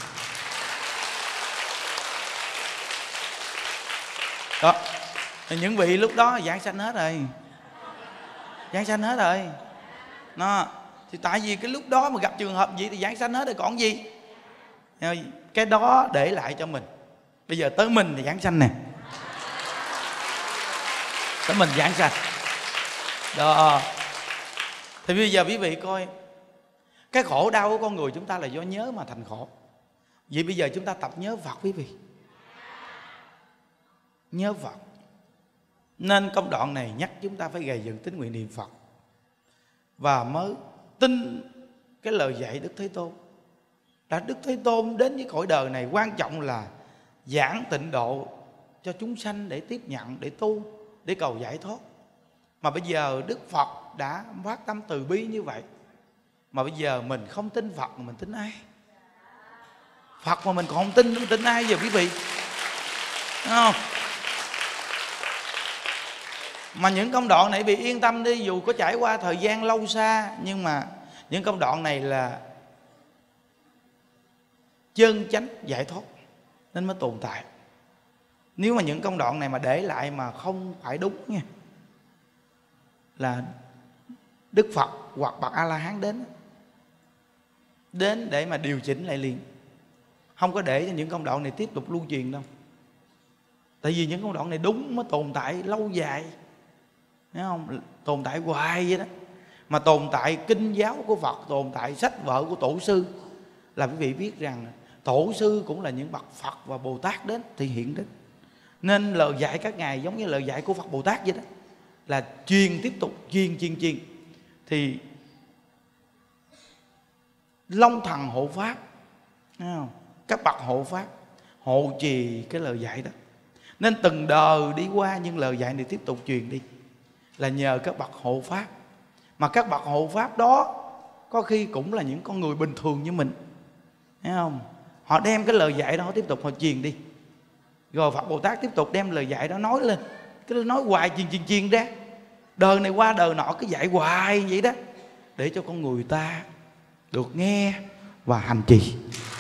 Đó, những vị lúc đó giảng sanh hết rồi, giảng sanh hết rồi. Nó thì tại vì cái lúc đó mà gặp trường hợp gì thì giảng sanh hết rồi còn gì. Cái đó để lại cho mình. Bây giờ tới mình thì giảng sanh nè, tới mình giảng sanh đó. Thì bây giờ quý vị coi, cái khổ đau của con người chúng ta là do nhớ mà thành khổ. Vậy bây giờ chúng ta tập nhớ Phật quý vị, nhớ Phật. Nên công đoạn này nhắc chúng ta phải gầy dựng tín nguyện niệm Phật và mới tin cái lời dạy Đức Thế Tôn. Đã Đức Thế Tôn đến với cõi đời này quan trọng là giảng tịnh độ cho chúng sanh để tiếp nhận, để tu, để cầu giải thoát. Mà bây giờ Đức Phật đã phát tâm từ bi như vậy, mà bây giờ mình không tin Phật mà mình tin ai? Phật mà mình còn không tin, mình tin ai giờ quý vị? Đúng không? Mà những công đoạn này bị yên tâm đi, dù có trải qua thời gian lâu xa, nhưng mà những công đoạn này là chân chánh giải thoát nên mới tồn tại. Nếu mà những công đoạn này mà để lại mà không phải đúng nha, là Đức Phật hoặc bậc A La Hán đến đến để mà điều chỉnh lại liền, không có để cho những công đoạn này tiếp tục lưu truyền đâu. Tại vì những công đoạn này đúng mới tồn tại lâu dài, thấy không? Tồn tại hoài vậy đó. Mà tồn tại kinh giáo của Phật, tồn tại sách vở của tổ sư, là quý vị biết rằng tổ sư cũng là những bậc Phật và Bồ Tát đến thì hiện đến. Nên lời dạy các ngài giống như lời dạy của Phật Bồ Tát vậy đó, là truyền tiếp tục, truyền truyền truyền. Thì Long Thần hộ pháp, thấy không? Các bậc hộ pháp hộ trì cái lời dạy đó. Nên từng đời đi qua nhưng lời dạy này tiếp tục truyền đi, là nhờ các bậc hộ pháp. Mà các bậc hộ pháp đó có khi cũng là những con người bình thường như mình, thấy không? Họ đem cái lời dạy đó tiếp tục họ truyền đi, rồi Phật Bồ Tát tiếp tục đem lời dạy đó nói lên, cứ nói hoài truyền truyền truyền ra, đời này qua đời nọ cứ dạy hoài vậy đó, để cho con người ta được nghe và hành trì,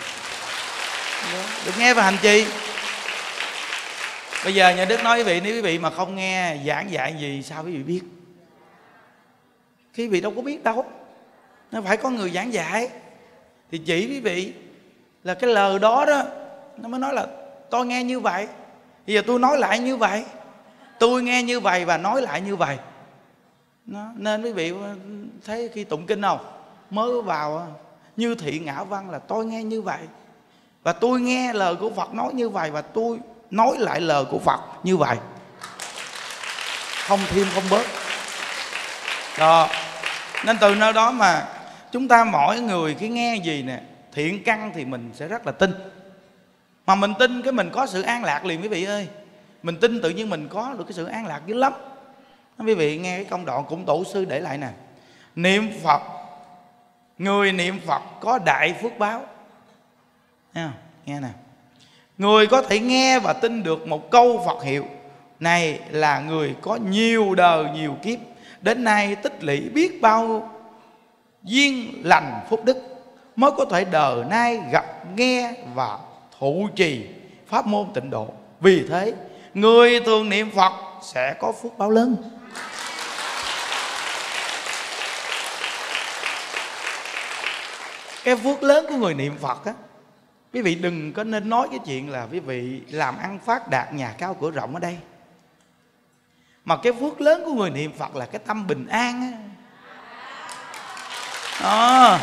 được nghe và hành trì. Bây giờ nhà Đức nói quý vị, nếu quý vị mà không nghe giảng dạy gì sao quý vị biết? Quý vị đâu có biết đâu, nó phải có người giảng dạy thì chỉ quý vị là cái lời đó đó, nó mới nói là tôi nghe như vậy, bây giờ tôi nói lại như vậy, tôi nghe như vậy và nói lại như vậy. Nó, nên quý vị thấy khi tụng kinh không, mới vào như thị ngã văn là tôi nghe như vậy, và tôi nghe lời của Phật nói như vậy, và tôi nói lại lời của Phật như vậy, không thêm không bớt đó. Nên từ nơi đó mà chúng ta mỗi người khi nghe gì nè, thiện căn thì mình sẽ rất là tin. Mà mình tin cái mình có sự an lạc liền quý vị ơi. Mình tin tự nhiên mình có được cái sự an lạc dữ lắm. Quý vị nghe cái công đoạn cũng tổ sư để lại nè: niệm Phật, người niệm Phật có đại phước báo. Nghe, nghe nè, người có thể nghe và tin được một câu Phật hiệu này là người có nhiều đời nhiều kiếp đến nay tích lũy biết bao duyên lành phúc đức, mới có thể đời nay gặp nghe và thụ trì pháp môn tịnh độ. Vì thế người thường niệm Phật sẽ có phước báo lớn. Cái phước lớn của người niệm Phật á, quý vị đừng có nên nói cái chuyện là quý vị làm ăn phát đạt nhà cao cửa rộng ở đây. Mà cái phước lớn của người niệm Phật là cái tâm bình an á. Đó.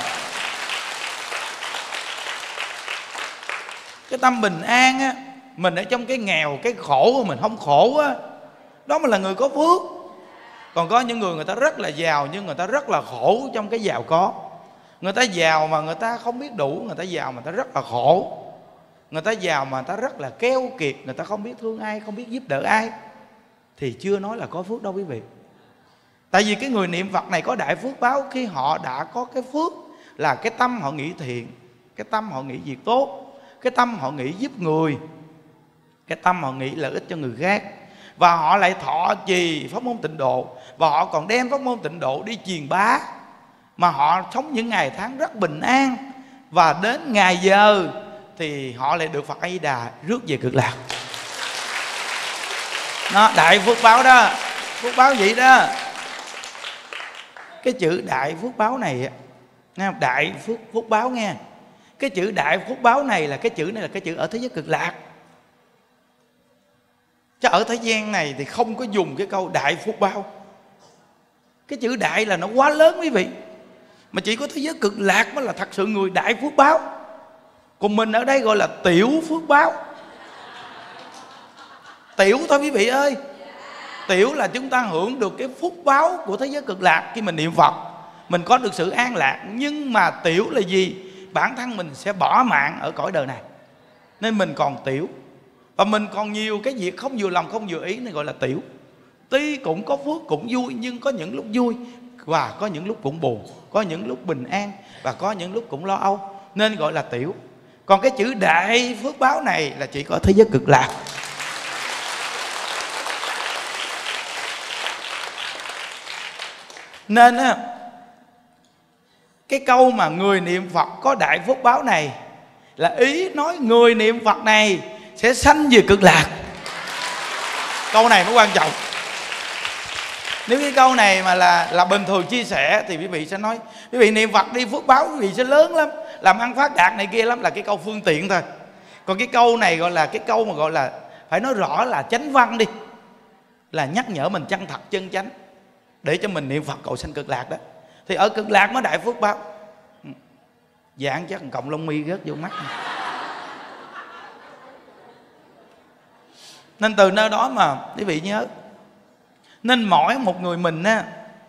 Cái tâm bình an á, mình ở trong cái nghèo, cái khổ mà mình không khổ á, đó mới là người có phước. Còn có những người người ta rất là giàu nhưng người ta rất là khổ trong cái giàu có. Người ta giàu mà người ta không biết đủ, người ta giàu mà người ta rất là khổ. Người ta giàu mà người ta rất là keo kiệt, người ta không biết thương ai, không biết giúp đỡ ai, thì chưa nói là có phước đâu quý vị. Tại vì cái người niệm Phật này có đại phước báo khi họ đã có cái phước là cái tâm họ nghĩ thiện, cái tâm họ nghĩ việc tốt, cái tâm họ nghĩ giúp người, cái tâm họ nghĩ lợi ích cho người khác. Và họ lại thọ trì pháp môn tịnh độ, và họ còn đem pháp môn tịnh độ đi truyền bá, mà họ sống những ngày tháng rất bình an. Và đến ngày giờ thì họ lại được Phật A Di Đà rước về cực lạc. Nó đại phước báo đó, phước báo vậy đó. Cái chữ đại phước báo này, nghe đại phước phước báo nghe. Cái chữ đại phước báo này là cái chữ này là cái chữ ở thế giới cực lạc. Chứ ở thế gian này thì không có dùng cái câu đại phước báo. Cái chữ đại là nó quá lớn quý vị. Mà chỉ có thế giới cực lạc mới là thật sự người đại phước báo. Còn mình ở đây gọi là tiểu phước báo. Tiểu thôi quý vị ơi. Tiểu là chúng ta hưởng được cái phúc báo của thế giới cực lạc khi mình niệm Phật, mình có được sự an lạc. Nhưng mà tiểu là gì? Bản thân mình sẽ bỏ mạng ở cõi đời này, nên mình còn tiểu. Và mình còn nhiều cái việc không vừa lòng không vừa ý nên gọi là tiểu. Tuy cũng có phước cũng vui, nhưng có những lúc vui và có những lúc cũng buồn, có những lúc bình an và có những lúc cũng lo âu, nên gọi là tiểu. Còn cái chữ đại phước báo này là chỉ có thế giới cực lạc. Nên á, cái câu mà người niệm Phật có đại phước báo này là ý nói người niệm Phật này sẽ sanh về cực lạc. Câu này mới quan trọng. Nếu cái câu này mà là là bình thường chia sẻ thì quý vị sẽ nói quý vị niệm Phật đi phước báo quý vị sẽ lớn lắm, làm ăn phát đạt này kia lắm, là cái câu phương tiện thôi. Còn cái câu này gọi là cái câu mà gọi là phải nói rõ là chánh văn đi, là nhắc nhở mình chân thật chân chánh để cho mình niệm Phật cầu sanh cực lạc đó. Thì ở cực lạc mới đại phước báo. Dạng chắc cộng lông mi rớt vô mắt. Nên từ nơi đó mà quý vị nhớ, nên mỗi một người mình á,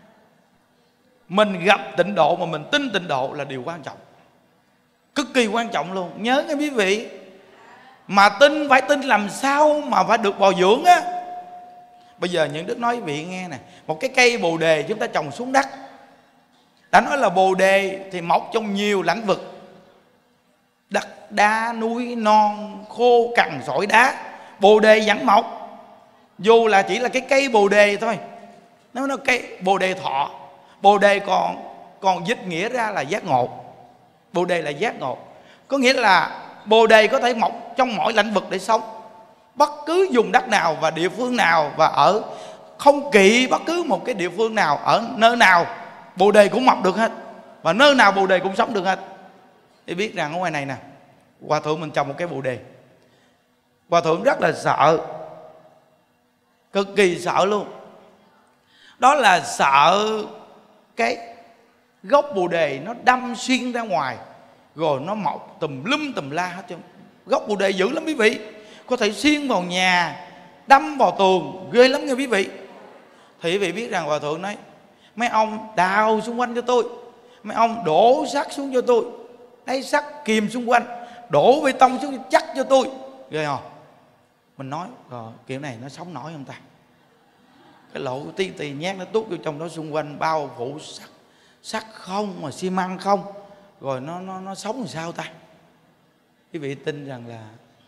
mình gặp tịnh độ mà mình tin tịnh độ là điều quan trọng, cực kỳ quan trọng luôn. Nhớ nghe quý vị, mà tin phải tin làm sao mà phải được bồi dưỡng á. Bây giờ những Đức nói quý vị nghe nè, một cái cây bồ đề chúng ta trồng xuống đất, Đã nói là Bồ Đề thì mọc trong nhiều lãnh vực, đất đá, núi non, khô cằn sỏi đá, Bồ Đề vẫn mọc. Dù là chỉ là cái cây Bồ Đề thôi. Nếu nó cây Bồ Đề thọ, Bồ Đề còn còn dịch nghĩa ra là giác ngộ. Bồ Đề là giác ngộ, có nghĩa là Bồ Đề có thể mọc trong mọi lĩnh vực để sống. Bất cứ vùng đất nào và địa phương nào, và ở không kỵ bất cứ một cái địa phương nào, ở nơi nào Bồ Đề cũng mọc được hết, và nơi nào Bồ Đề cũng sống được hết. Để biết rằng ở ngoài này nè, Hòa thượng mình trồng một cái Bồ Đề, Hòa thượng rất là sợ, cực kỳ sợ luôn. Đó là sợ cái gốc Bồ Đề nó đâm xuyên ra ngoài, rồi nó mọc tùm lum tùm la hết trơn. Gốc Bồ Đề dữ lắm quý vị, có thể xuyên vào nhà, đâm vào tường, ghê lắm nha quý vị. Thì quý vị biết rằng Hòa thượng nói mấy ông đào xung quanh cho tôi, mấy ông đổ sắt xuống cho tôi, lấy sắt kìm xung quanh, đổ bê tông xuống chắc cho tôi, ghê không? Mình nói rồi kiểu này nó sống nổi không ta? Cái lỗ tí tì nhát nó tút vô trong đó, xung quanh bao phủ sắt, sắt không mà xi măng không, rồi nó nó nó sống làm sao ta? Quý vị tin rằng là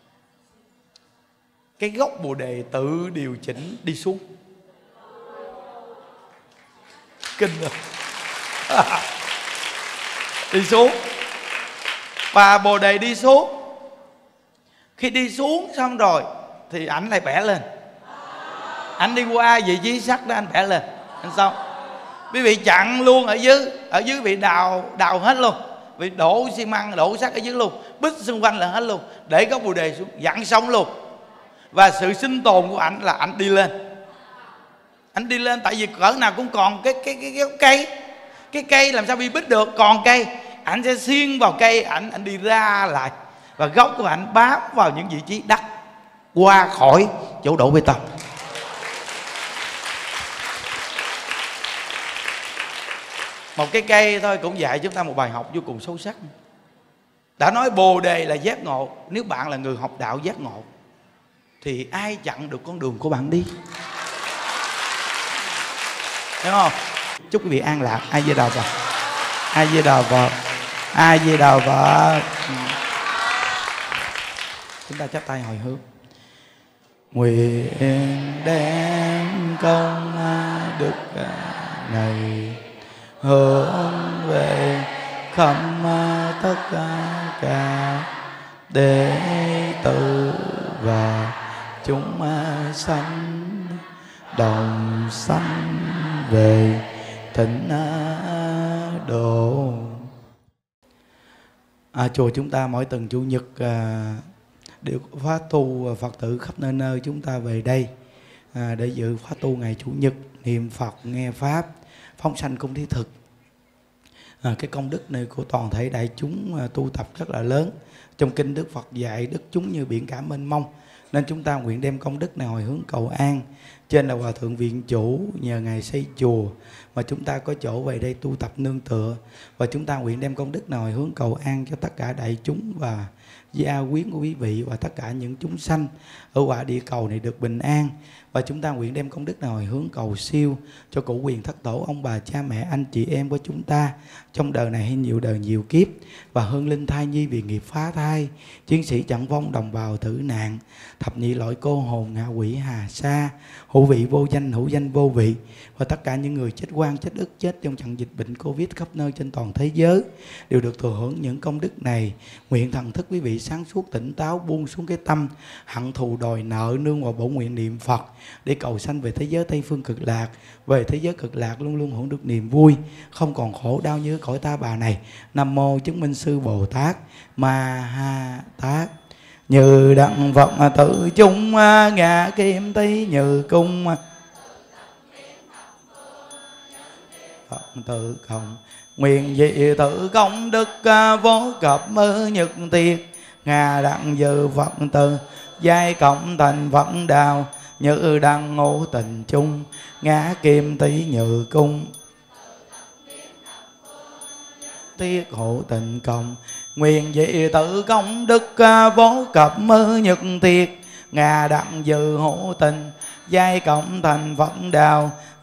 cái gốc Bồ Đề tự điều chỉnh đi xuống. Kinh rồi. Đi xuống, và Bồ Đề đi xuống. Khi đi xuống xong rồi thì ảnh lại bẻ lên. Anh đi qua vị trí sắt đó, anh bẻ lên, anh xong. Quý vị chặn luôn ở dưới, ở dưới bị đào đào hết luôn, bị đổ xi măng, đổ sắt ở dưới luôn, bít xung quanh là hết luôn, để gốc Bồ Đề xuống, dặn sống luôn. Và sự sinh tồn của ảnh là ảnh đi lên. Ảnh đi lên tại vì cỡ nào cũng còn cái cái cái, cái cây. Cái cây làm sao bị bít được, còn cây, ảnh sẽ xuyên vào cây, ảnh ảnh đi ra lại, và gốc của ảnh bám vào những vị trí đất qua khỏi chỗ đổ bê tông. Một cái cây thôi cũng dạy chúng ta một bài học vô cùng sâu sắc. Đã nói Bồ Đề là giác ngộ. Nếu bạn là người học đạo giác ngộ thì ai chặn được con đường của bạn đi, hiểu không? Chúc quý vị an lạc. A Di Đà Phật, A Di Đà Phật, A Di Đà Phật. Chúng ta chắp tay hồi hướng. Nguyện đem công đức này hướng về khắp tất cả đệ tử và chúng sanh, đồng sanh về thịnh độ. À, chùa chúng ta mỗi tuần chủ nhật à, đều khóa tu Phật tử khắp nơi nơi chúng ta về đây à, để dự khóa tu ngày chủ nhật, niệm Phật, nghe Pháp, phóng sanh cung thí thực. À, cái công đức này của toàn thể đại chúng à, tu tập rất là lớn. Trong kinh Đức Phật dạy đức chúng như biển cả mênh mông, nên chúng ta nguyện đem công đức này hồi hướng cầu an. Trên là Hòa Thượng Viện Chủ nhờ Ngài xây chùa mà chúng ta có chỗ về đây tu tập nương tựa, và chúng ta nguyện đem công đức này hồi hướng cầu an cho tất cả đại chúng và gia quyến của quý vị và tất cả những chúng sanh ở quả địa cầu này được bình an. Và chúng ta nguyện đem công đức này hồi hướng cầu siêu cho cụ quyền thất tổ, ông bà cha mẹ anh chị em của chúng ta trong đời này hay nhiều đời nhiều kiếp, và hương linh thai nhi vì nghiệp phá thai, chiến sĩ trận vong, đồng bào tử nạn, thập nhị loại cô hồn, ngạ quỷ hà sa, hữu vị vô danh, hữu danh vô vị, và tất cả những người chết oan chết ức chết trong trận dịch bệnh Covid khắp nơi trên toàn thế giới đều được thừa hưởng những công đức này. Nguyện thần thức quý vị sáng suốt tỉnh táo, buông xuống cái tâm hận thù đòi nợ, nương vào bổ nguyện niệm Phật để cầu sanh về thế giới Tây phương cực lạc. Về thế giới cực lạc luôn luôn hưởng được niềm vui, không còn khổ đau như cõi ta bà này. Nam mô chứng minh sư Bồ Tát Ma Ha Tát. Như đặng Phật tự chung ngã kim tý như cung Phật tự cộng nguyện dị tự công đức vô cập mơ nhật tiệt. Ngà đặng dư Phật tự giai cộng thành Phật đạo. Như đăng ngũ tình chung ngã kim tý như cung tiết hộ tình cộng nguyện dị tự công đức vô cập mơ nhật tiệt. Ngà đặng dư hộ tình giai cộng thành Phật đạo.